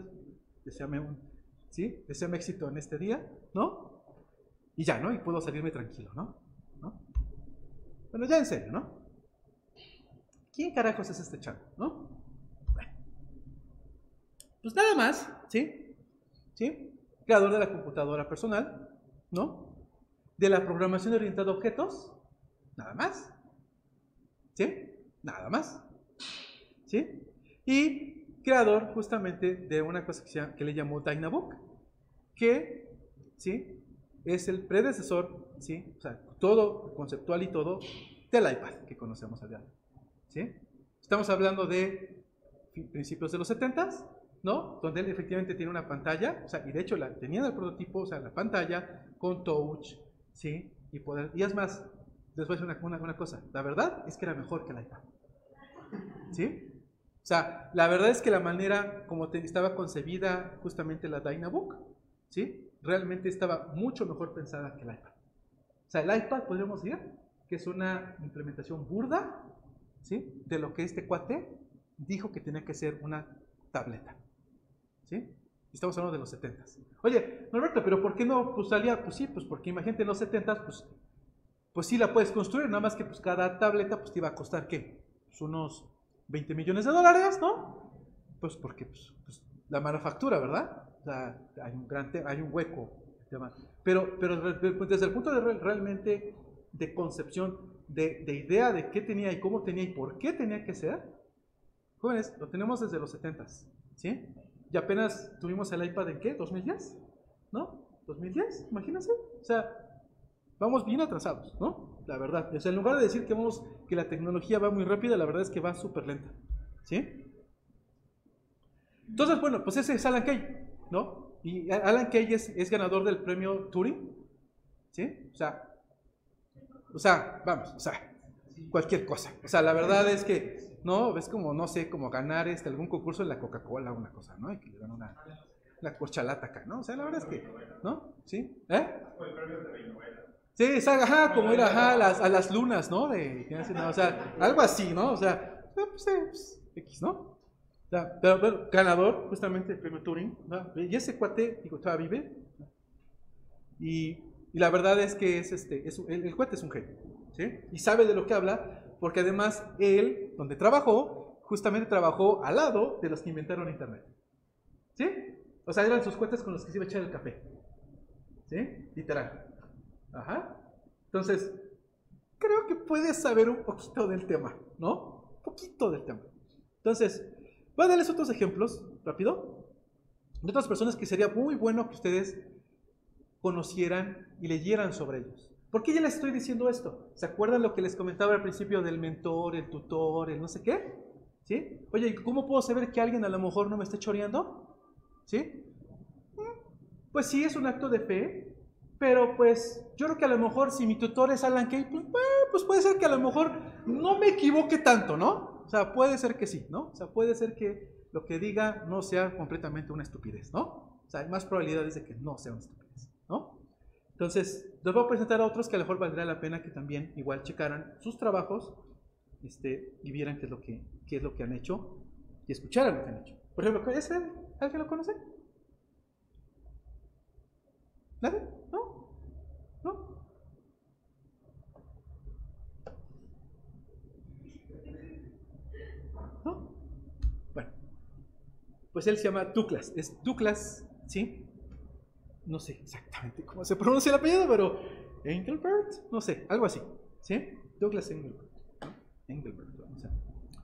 Speaker 1: deseame éxito en este día, ¿no? Y ya, ¿no? Y puedo salirme tranquilo, ¿no? Bueno, ya en serio, ¿no? ¿Quién carajos es este chavo, no? Bueno. Pues nada más, ¿sí? Creador de la computadora personal, ¿no? De la programación orientada a objetos, nada más, ¿sí? Nada más, ¿sí? Y creador justamente de una cosa que le llamó Dynabook, que, ¿sí? Es el predecesor, ¿sí? O sea, todo conceptual y todo del iPad que conocemos allá, ¿sí? Estamos hablando de principios de los 70s, ¿no? Donde él efectivamente tiene una pantalla, o sea, y de hecho tenía el prototipo, o sea, la pantalla con touch, ¿sí? Y es más, les voy a decir una cosa, la verdad es que era mejor que el iPad, ¿sí? O sea, la verdad es que la manera como estaba concebida justamente la Dynabook, ¿sí? Realmente estaba mucho mejor pensada que el iPad. O sea, el iPad podríamos decir que es una implementación burda, ¿sí? De lo que este cuate dijo que tenía que ser una tableta, ¿sí? Estamos hablando de los 70s. Oye, Norberto, pero ¿por qué no pues, salía? Pues sí, pues porque imagínate en los 70s, pues sí la puedes construir, nada más que pues cada tableta pues te iba a costar, ¿qué? Pues unos $20 millones, ¿no? Pues porque pues, la manufactura, ¿verdad? O sea, hay un hueco. Pero desde el punto de realmente de concepción, de idea de qué tenía y cómo tenía y por qué tenía que ser, jóvenes, lo tenemos desde los 70s, ¿sí? Y apenas tuvimos el iPad en ¿qué? ¿2010? ¿No? 2010, imagínense. O sea, vamos bien atrasados, ¿no? La verdad. O sea, en lugar de decir que la tecnología va muy rápida, la verdad es que va súper lenta. ¿Sí? Entonces, bueno, pues ese es Alan Kay, ¿no? Y Alan Kay es ganador del premio Turing. ¿Sí? O sea, vamos, o sea, cualquier cosa. O sea, la verdad es que, ¿no? Es como, no sé, como ganar algún concurso en la Coca-Cola, una cosa, ¿no? Y que le dan una corchalata acá, ¿no? O sea, la verdad es que, ¿no? ¿Sí? Sí, ajá, como ir ajá, a las lunas, ¿no? O sea, algo así, ¿no? O sea, pues, X, ¿no? O sea, pero ganador, justamente, del premio Turing, ¿no? Y ese cuate, digo, todavía vive. Y la verdad es que el cuate es un genio, ¿sí? Y sabe de lo que habla, porque además él, donde trabajó, justamente trabajó al lado de los que inventaron Internet. ¿Sí? O sea, eran sus cuates con los que se iba a echar el café. ¿Sí? Literal. Ajá. Entonces, creo que puedes saber un poquito del tema, ¿no? Un poquito del tema. Entonces, voy a darles otros ejemplos, rápido, de otras personas que sería muy bueno que ustedes conocieran y leyeran sobre ellos. ¿Por qué ya les estoy diciendo esto? ¿Se acuerdan lo que les comentaba al principio del mentor, el tutor, el no sé qué? ¿Sí? Oye, ¿cómo puedo saber que alguien a lo mejor no me está choreando? ¿Sí? Pues sí, es un acto de fe, pero pues yo creo que a lo mejor si mi tutor es Alan Kay, pues puede ser que a lo mejor no me equivoque tanto, ¿no? O sea, puede ser que sí, ¿no? O sea, puede ser que lo que diga no sea completamente una estupidez, ¿no? O sea, hay más probabilidades de que no sea una estupidez, ¿no? Entonces, les voy a presentar a otros que a lo mejor valdría la pena que también igual checaran sus trabajos y vieran qué es lo que han hecho y escucharan lo que han hecho. Por ejemplo, ¿alguien lo conoce? ¿Nadie? ¿No? ¿No? ¿No? Bueno, pues él se llama Douglas. Es Douglas, ¿sí? No sé exactamente cómo se pronuncia el apellido, pero Engelbert, no sé, algo así, ¿sí? Douglas Engelbert, ¿no? Engelbert, o sea.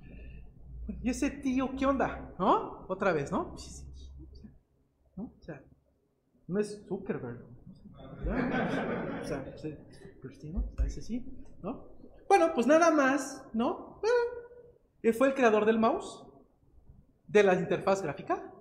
Speaker 1: Y ese tío, ¿qué onda? ¿No? Otra vez, ¿no? ¿No? O sea, no es Zuckerberg, ¿no? O sea, ¿no? O sea, ese sí, ¿no? Bueno, pues nada más, ¿no? Él fue el creador del mouse, de la interfaz gráfica,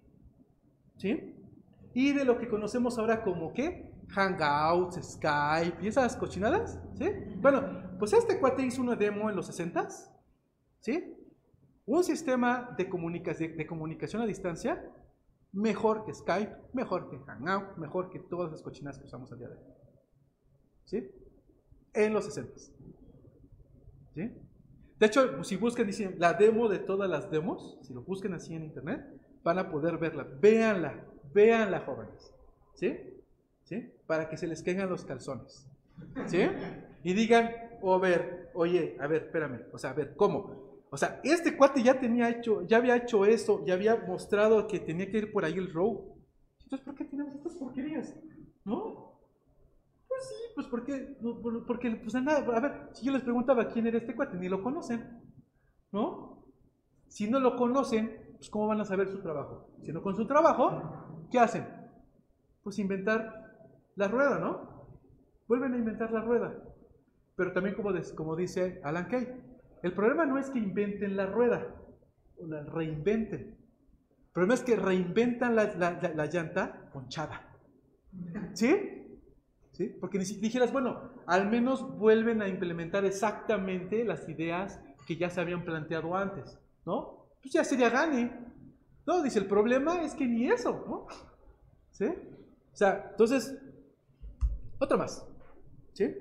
Speaker 1: ¿sí? Y de lo que conocemos ahora como, ¿qué? Hangouts, Skype y esas cochinadas, ¿sí? Bueno, pues este cuate hizo una demo en los 60s, ¿sí? Un sistema de comunicación a distancia mejor que Skype, mejor que Hangout, mejor que todas las cochinadas que usamos al día de hoy, ¿sí? En los 60s, ¿sí? De hecho, si buscan, dicen, la demo de todas las demos, si lo buscan así en internet, van a poder verla. Véanla, jóvenes. ¿Sí? ¿Sí? Para que se les caigan los calzones. ¿Sí? Y digan, oye, a ver, espérame. O sea, a ver, ¿cómo? O sea, este cuate ya había hecho eso, ya había mostrado que tenía que ir por ahí el row. Entonces, ¿por qué tenemos estas porquerías? ¿No? Pues sí, pues porque pues nada, a ver, si yo les preguntaba quién era este cuate, ni lo conocen, ¿no? Si no lo conocen, pues ¿cómo van a saber su trabajo? Si no con su trabajo, ¿qué hacen? Pues inventar la rueda, ¿no? Vuelven a inventar la rueda. Pero también como dice Alan Kay, el problema no es que inventen la rueda, o la reinventen. El problema es que reinventan la llanta ponchada. ¿Sí? ¿Sí? Porque ni si dijeras, bueno, al menos vuelven a implementar exactamente las ideas que ya se habían planteado antes, ¿no? Pues ya sería gane. No, dice, el problema es que ni eso, ¿no? ¿Sí? O sea, entonces, otra más. ¿Sí?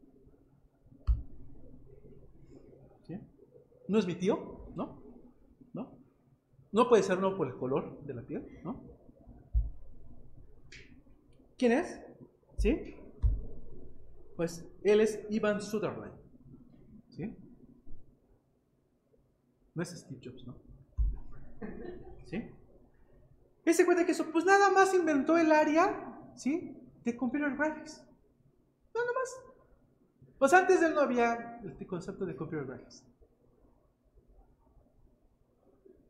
Speaker 1: ¿Sí? ¿No es mi tío? ¿No? ¿No? No puede ser no por el color de la piel, ¿no? ¿Quién es? ¿Sí? Pues él es Ivan Sutherland. ¿Sí? No es Steve Jobs, ¿no? ¿Sí? Ese cuenta que eso, pues nada más inventó el área, ¿sí? De computer graphics. Nada más. Pues antes de él no había este concepto de computer graphics.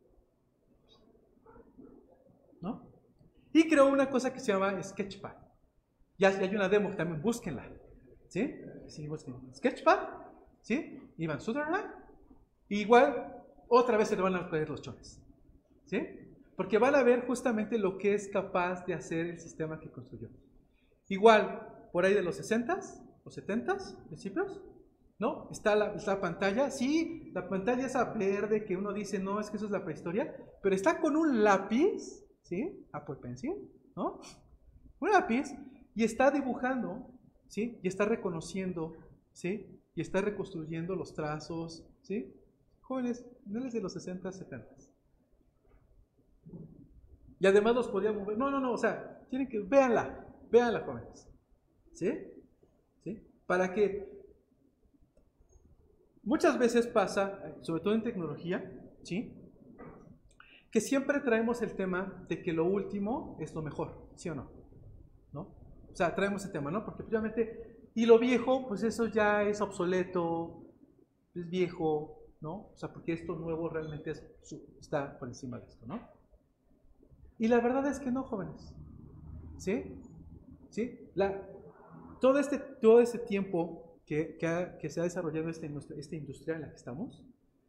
Speaker 1: ¿No? Y creó una cosa que se llama Sketchpad. Ya hay una demo, también búsquenla. ¿Sí? Sí, busquen. Sketchpad, ¿sí? Ivan Sutherland. Igual, otra vez se le van a caer los chones. ¿Sí? Porque van a ver justamente lo que es capaz de hacer el sistema que construyó. Igual, por ahí de los 60s o 70s, principios, ¿no? Está la pantalla. Sí, la pantalla esa verde que uno dice, no, es que eso es la prehistoria. Pero está con un lápiz, ¿sí? Apple Pencil, ¿no? Un lápiz y está dibujando, ¿sí? Y está reconociendo, ¿sí? Y está reconstruyendo los trazos, ¿sí? Jóvenes, no es de los 60s, 70s. Y además los podía mover. No, o sea, tienen que, véanla, jóvenes. ¿Sí? ¿Sí? Para que muchas veces pasa, sobre todo en tecnología, ¿sí? Que siempre traemos el tema de que lo último es lo mejor, ¿sí o no? ¿No? O sea, traemos ese tema, ¿no? Porque obviamente, y lo viejo, pues eso ya es obsoleto, es viejo, ¿no? O sea, porque esto nuevo realmente está por encima de esto, ¿no? Y la verdad es que no, jóvenes. ¿Sí? ¿Sí? Todo este tiempo que se ha desarrollado esta industria en la que estamos,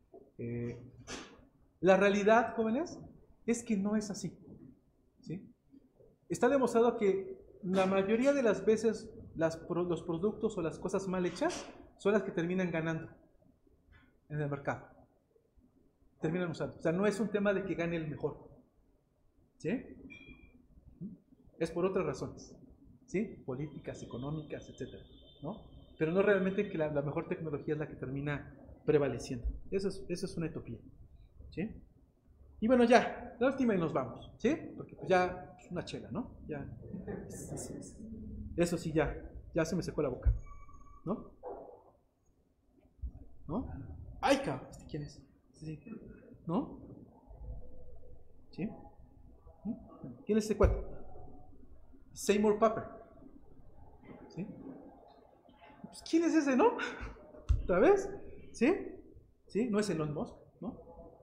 Speaker 1: la realidad, jóvenes, es que no es así. ¿Sí? Está demostrado que la mayoría de las veces los productos o las cosas mal hechas son las que terminan ganando en el mercado. Terminan usando. O sea, no es un tema de que gane el mejor. ¿Sí? Es por otras razones. ¿Sí? Políticas, económicas, etc. ¿No? Pero no realmente que la mejor tecnología es la que termina prevaleciendo. Eso es una utopía. ¿Sí? Y bueno, ya, la última y nos vamos. ¿Sí? Porque pues ya es una chela, ¿no? Ya. Eso sí, ya se me secó la boca. ¿No? ¿No? ¡Ay, cabrón! ¿Quién es? Sí. ¿No? ¿Sí? ¿Quién es ese cuate? Seymour Papert. ¿Sí? Pues, ¿quién es ese, no? ¿Otra vez? ¿Sí? ¿Sí? No es Elon Musk, ¿no?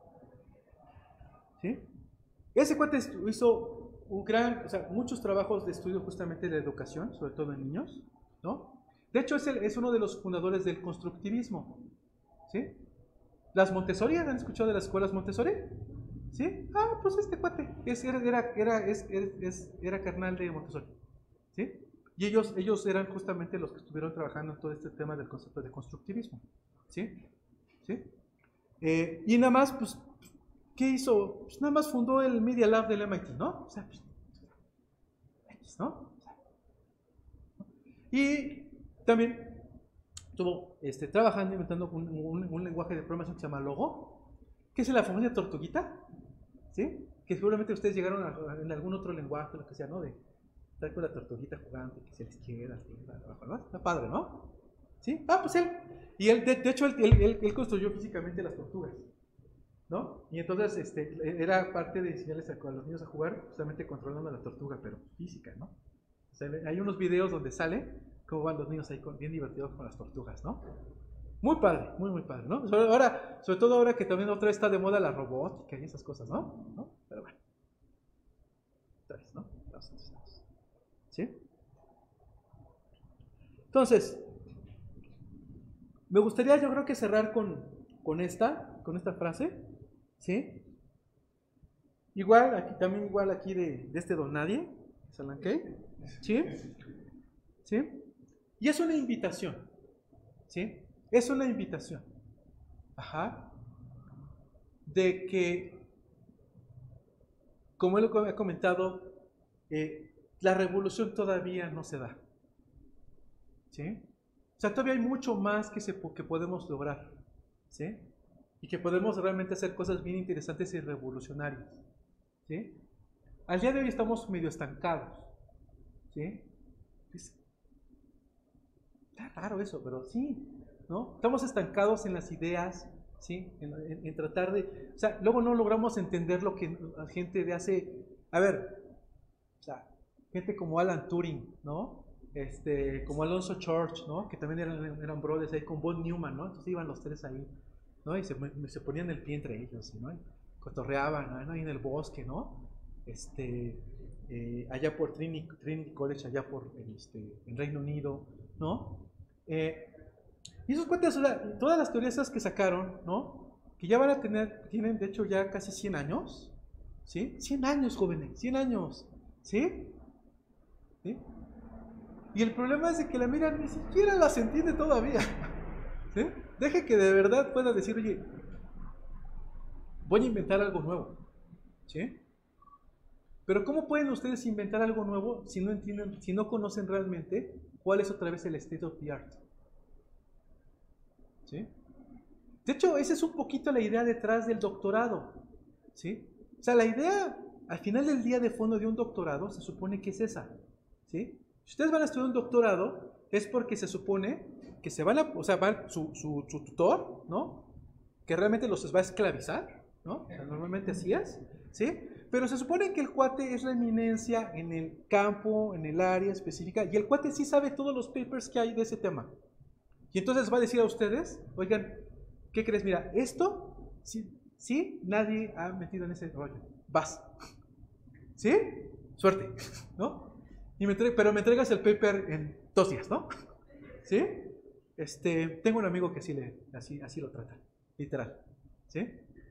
Speaker 1: ¿Sí? Ese cuate hizo o sea, muchos trabajos de estudio justamente de la educación, sobre todo en niños, ¿no? De hecho, es uno de los fundadores del constructivismo, ¿sí? ¿Las Montessori? ¿Han escuchado de las escuelas Montessori? ¿Sí? Ah, pues este cuate era carnal de Montessori, ¿sí? Y ellos eran justamente los que estuvieron trabajando en todo este tema del concepto de constructivismo, ¿sí? ¿Sí? Y nada más, pues, ¿qué hizo? Pues nada más fundó el Media Lab del MIT, ¿no? O sea, pues, ¿no? Y también estuvo trabajando, inventando un lenguaje de programación que se llama Logo, que es la famosa tortuguita, ¿sí? Que seguramente ustedes llegaron en algún otro lenguaje, lo que sea, ¿no? De estar con la tortuguita jugando, que se les quiera, ¿no? Está padre, ¿no? ¿Sí? Ah, pues él. Y él, de hecho, él construyó físicamente las tortugas, ¿no? Y entonces era parte de enseñarles a los niños a jugar, justamente controlando la tortuga, pero física, ¿no? O sea, hay unos videos donde sale cómo van los niños ahí bien divertidos con las tortugas, ¿no? Muy padre, muy padre, ¿no? Sobre todo ahora que también otra vez está de moda la robótica y esas cosas, ¿no? Pero bueno. Entonces, ¿no? ¿Sí? Entonces, me gustaría yo creo que cerrar con esta frase, ¿sí? Igual aquí de este don nadie, Salankey, ¿sí? ¿Sí? Y es una invitación, ¿sí? Es una invitación, ajá, de que, como él ha comentado, la revolución todavía no se da, ¿sí? O sea, todavía hay mucho más que podemos lograr, ¿sí? Y que podemos realmente hacer cosas bien interesantes y revolucionarias, ¿sí? Al día de hoy estamos medio estancados, ¿sí? Está raro eso, pero sí, ¿no? Estamos estancados en las ideas, ¿sí? En tratar de... O sea, luego no logramos entender lo que la gente de hace... A ver, o sea, gente como Alan Turing, ¿no? Como Alonso Church, ¿no? Que también eran brothers ahí con Von Neumann, ¿no? Entonces iban los tres ahí, ¿no? Y se ponían el pie entre ellos, ¿no? Y cotorreaban, ¿no? Ahí en el bosque, ¿no? allá por Trinity College, allá por en Reino Unido, ¿no? Y esos cuates, o sea, todas las teorías esas que sacaron, ¿no? Que ya van a tienen de hecho ya casi 100 años, ¿sí? 100 años, jóvenes, 100 años, ¿sí? ¿Sí? Y el problema es de que la mira ni siquiera las entiende todavía, ¿sí? Deje que de verdad pueda decir, oye, voy a inventar algo nuevo, ¿sí? Pero ¿cómo pueden ustedes inventar algo nuevo si no entienden, si no conocen realmente cuál es otra vez el state of the art? ¿Sí? De hecho, esa es un poquito la idea detrás del doctorado, ¿sí? O sea, la idea al final del día de fondo de un doctorado se supone que es esa, ¿sí? Si ustedes van a estudiar un doctorado es porque se supone que se van a, o sea, va su tutor, ¿no? Que realmente los va a esclavizar, ¿no? O sea, normalmente así es, ¿sí? Pero se supone que el cuate es la eminencia en el campo, en el área específica, y el cuate sí sabe todos los papers que hay de ese tema. Y entonces va a decir a ustedes, oigan, ¿qué crees? Mira, esto, sí, nadie ha metido en ese rollo. Vas. ¿Sí? Suerte, ¿no? Pero me entregas el paper en 2 días, ¿no? ¿Sí? Tengo un amigo que así lo trata, literal. ¿Sí?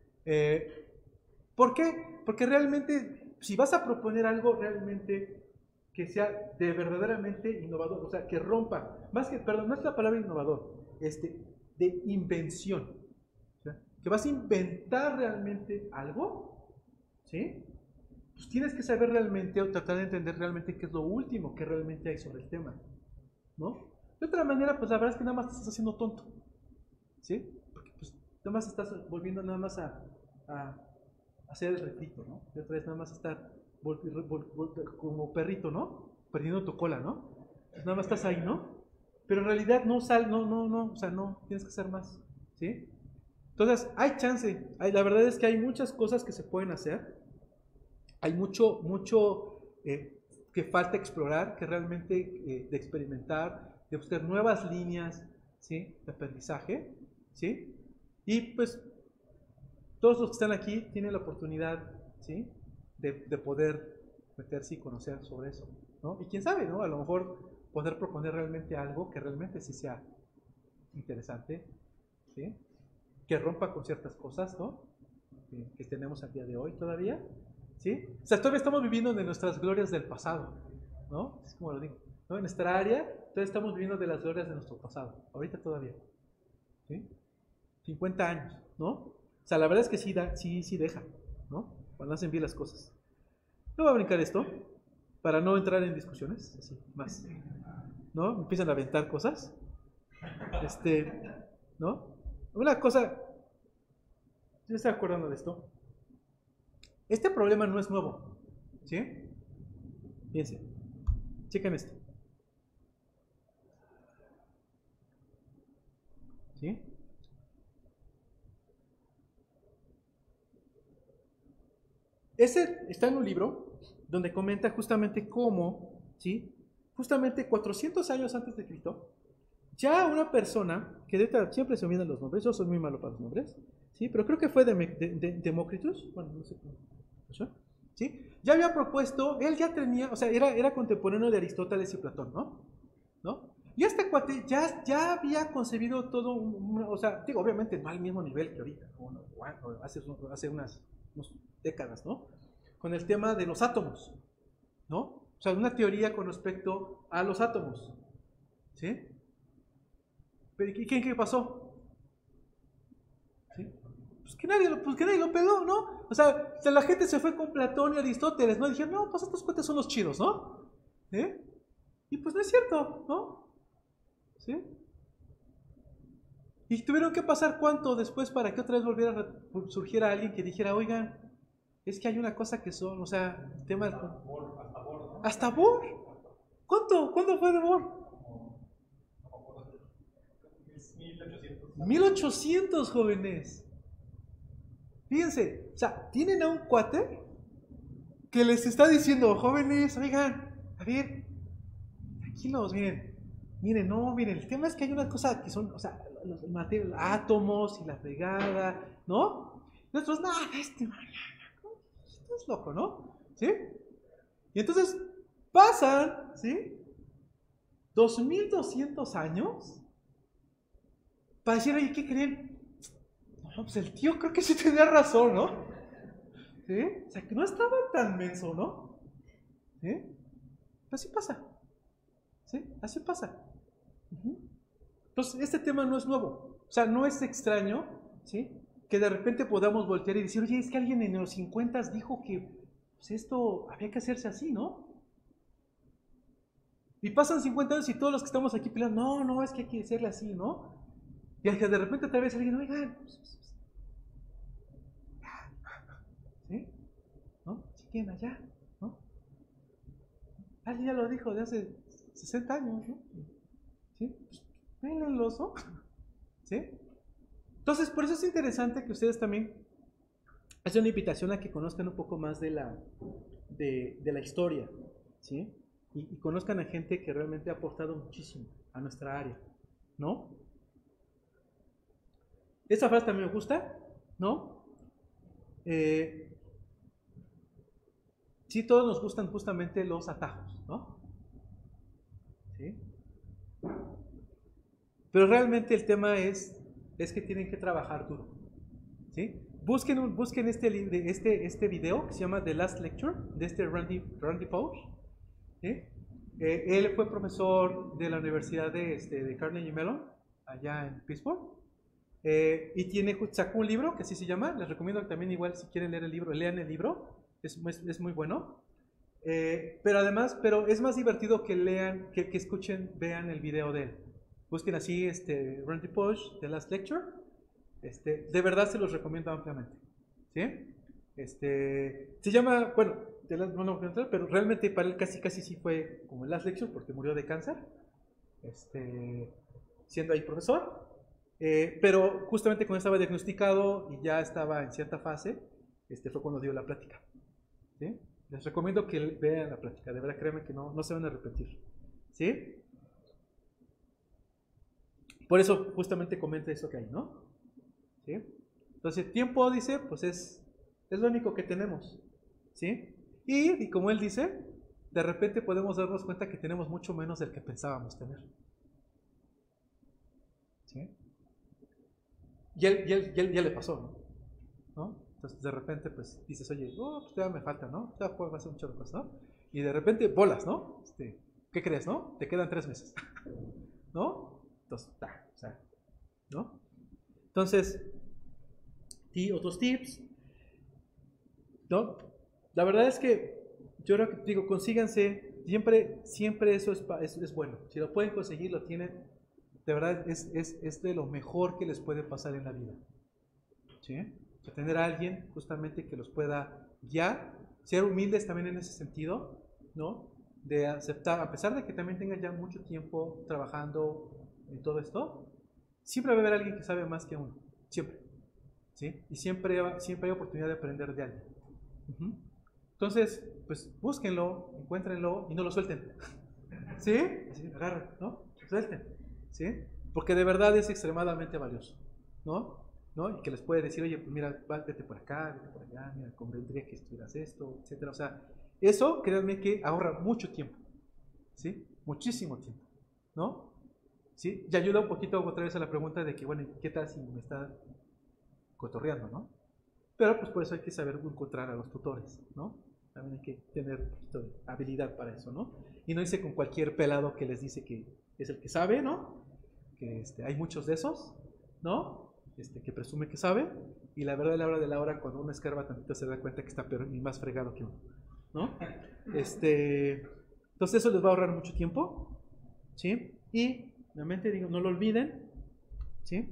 Speaker 1: ¿Por qué? Porque realmente, si vas a proponer algo realmente que sea de verdaderamente innovador, o sea, que rompa, perdón, no es la palabra innovador, de invención, o sea, que vas a inventar realmente algo, ¿sí? Pues tienes que saber realmente o tratar de entender realmente qué es lo último que realmente hay sobre el tema, ¿no? De otra manera, pues la verdad es que nada más te estás haciendo tonto, ¿sí? Porque pues nada más estás volviendo nada más a hacer el refrito, ¿no? Y otra vez nada más estar como perrito, ¿no? Perdiendo tu cola, ¿no? Pues nada más estás ahí, ¿no? Pero en realidad no, o sea, no, tienes que hacer más, ¿sí? Entonces, hay chance, la verdad es que hay muchas cosas que se pueden hacer, hay mucho que falta explorar, que realmente de experimentar, de buscar nuevas líneas, ¿sí? De aprendizaje, ¿sí? Y pues todos los que están aquí tienen la oportunidad, ¿sí? De poder meterse y conocer sobre eso, ¿no? Y quién sabe, ¿no? A lo mejor poder proponer realmente algo que realmente sí sea interesante, ¿sí? Que rompa con ciertas cosas, ¿no? Que tenemos al día de hoy todavía, ¿sí? O sea, todavía estamos viviendo de nuestras glorias del pasado, ¿no? Es como lo digo, ¿no? En nuestra área todavía estamos viviendo de las glorias de nuestro pasado, ahorita todavía, ¿sí? 50 años, ¿no? O sea, la verdad es que sí deja, ¿no? Cuando hacen bien las cosas. No voy a brincar esto para no entrar en discusiones, así, más, ¿no? Me empiezan a aventar cosas, ¿no? Una cosa, yo estoy acordando de esto. Este problema no es nuevo, ¿sí? Fíjense, chequen esto, ¿sí? Ese está en un libro donde comenta justamente cómo, ¿sí? Justamente 400 años antes de Cristo, ya una persona, que siempre se olvidan los nombres, yo soy muy malo para los nombres, ¿sí? Pero creo que fue Demócritus, bueno, no sé cómo, ¿sí? Ya había propuesto, él ya tenía, o sea, era contemporáneo de Aristóteles y Platón, ¿no? Y este cuate ya había concebido todo, o sea, digo, obviamente no al mismo nivel que ahorita, ¿no? Hace unas décadas, ¿no? Con el tema de los átomos, ¿no? O sea, una teoría con respecto a los átomos, ¿sí? Pero ¿qué pasó? ¿Sí? Pues que nadie lo peló, ¿no? O sea, la gente se fue con Platón y Aristóteles, ¿no? Y dijeron, no, pues estos cuates son los chidos, ¿no? ¿Eh? Y pues no es cierto, ¿no? ¿Sí? Y tuvieron que pasar cuánto después para que otra vez surgiera alguien que dijera, oigan, es que hay una cosa que son, o sea, temas... ¿Hasta Bohr? ¿Cuánto? ¿Cuándo fue de Bohr? 1800, jóvenes. Fíjense, o sea, tienen a un cuate que les está diciendo, jóvenes, oigan, a ver, tranquilos, miren, el tema es que hay una cosa que son, o sea, los átomos y la fregada, ¿no? Nosotros, no, estás loco, ¿no? ¿Sí? Y entonces pasan, ¿sí? 2200 años para decir, oye, ¿qué creen? No, pues el tío creo que sí tenía razón, ¿no? ¿Sí? O sea, que no estaba tan menso, ¿no? ¿Sí? Así pasa. ¿Sí? Así pasa. Entonces, este tema no es nuevo. O sea, no es extraño, ¿sí? Que de repente podamos voltear y decir, oye, es que alguien en los 50 dijo que pues, esto había que hacerse así, ¿no? Y pasan 50 años y todos los que estamos aquí peleando, no, no, es que hay que hacerle así, ¿no? Y de repente otra vez alguien, oigan, ¿sí? ¿No? Si quieren allá, ¿no? Alguien ya lo dijo de hace 60 años, ¿no? ¿Sí? Pues, véanlos, ¿no? ¿Sí? Entonces, por eso es interesante que ustedes también hacen una invitación a que conozcan un poco más de la historia, ¿sí? Y conozcan a gente que realmente ha aportado muchísimo a nuestra área, ¿no? Esta frase también me gusta, ¿no? Sí, todos nos gustan justamente los atajos, ¿no? ¿Sí? Pero realmente el tema es que tienen que trabajar duro, ¿sí? Busquen este video que se llama The Last Lecture, de este Randy Pausch, ¿sí? Él fue profesor de la Universidad de Carnegie Mellon, allá en Pittsburgh, y sacó un libro que así se llama. Les recomiendo que también igual si quieren leer el libro, lean el libro, es muy bueno. Pero es más divertido que lean, que escuchen, vean el video de él. Busquen así, Randy Pausch, The Last Lecture. De verdad se los recomiendo ampliamente. ¿Sí? Se llama, bueno, no lo voy a entrar, pero realmente para él casi sí fue como el Last Lecture porque murió de cáncer, siendo ahí profesor. Pero justamente cuando estaba diagnosticado y ya estaba en cierta fase, fue cuando dio la plática. ¿Sí? Les recomiendo que vean la plática, de verdad créanme que no se van a arrepentir. ¿Sí? Por eso justamente comenta eso que hay, ¿no? ¿Sí? Entonces, tiempo, dice, pues es lo único que tenemos. ¿Sí? Y como él dice, de repente podemos darnos cuenta que tenemos mucho menos del que pensábamos tener. ¿Sí? Y él ya le pasó, ¿no? Entonces, de repente, pues dices, oye, pues todavía me falta, ¿no? Todavía puedo hacer muchas cosas, ¿no? Y de repente, bolas, ¿no? ¿Qué crees, no? Te quedan 3 meses, ¿no? Entonces, o sea, ¿no? Entonces, otros tips, ¿no? La verdad es que yo digo, consíganse, siempre eso es bueno. Si lo pueden conseguir, lo tienen, de verdad es de lo mejor que les puede pasar en la vida. ¿Sí? De tener a alguien justamente que los pueda guiar, ser humildes también en ese sentido, ¿no? De aceptar, a pesar de que también tengan ya mucho tiempo trabajando en todo esto, siempre va a haber alguien que sabe más que uno, siempre, ¿sí? Y siempre hay oportunidad de aprender de alguien. Entonces, pues búsquenlo, encuéntrenlo y no lo suelten, ¿sí? Así, agarren, ¿no? Suelten, ¿sí? Porque de verdad es extremadamente valioso, ¿no? Y que les puede decir, oye, pues mira, vete por acá, vete por allá, mira, convendría que estuvieras esto, etcétera. O sea, eso, créanme que ahorra mucho tiempo, ¿sí? Muchísimo tiempo, ¿no? ¿Sí? Y ayuda un poquito otra vez a la pregunta de que, bueno, ¿qué tal si me está cotorreando, no? Pero pues por eso hay que saber encontrar a los tutores, ¿no? También hay que tener un poquito de habilidad para eso, ¿no? Y no irse con cualquier pelado que les dice que es el que sabe, ¿no? Que hay muchos de esos, ¿no? Que presume que sabe, y la verdad a la hora de la hora, cuando uno escarba tantito se da cuenta que está peor y más fregado que uno, ¿no? Entonces eso les va a ahorrar mucho tiempo, ¿sí? Y, nuevamente digo, no lo olviden, ¿sí?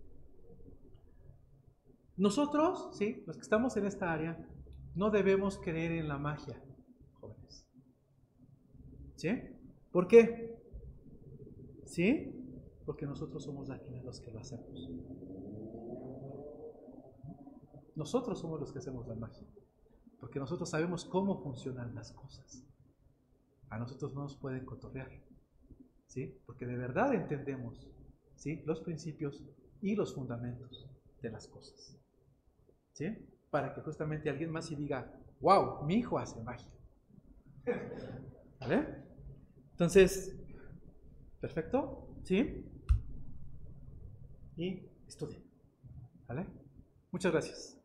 Speaker 1: Nosotros, ¿sí? Los que estamos en esta área, no debemos creer en la magia, jóvenes, ¿sí? ¿Por qué? ¿Sí? Porque nosotros somos los que lo hacemos. Nosotros somos los que hacemos la magia, porque nosotros sabemos cómo funcionan las cosas. A nosotros no nos pueden cotorrear, ¿sí? Porque de verdad entendemos, ¿sí? Los principios y los fundamentos de las cosas, ¿sí? Para que justamente alguien más y diga, wow, mi hijo hace magia, ¿Vale? Entonces, perfecto, ¿sí? Y estudien. ¿Vale? Muchas gracias.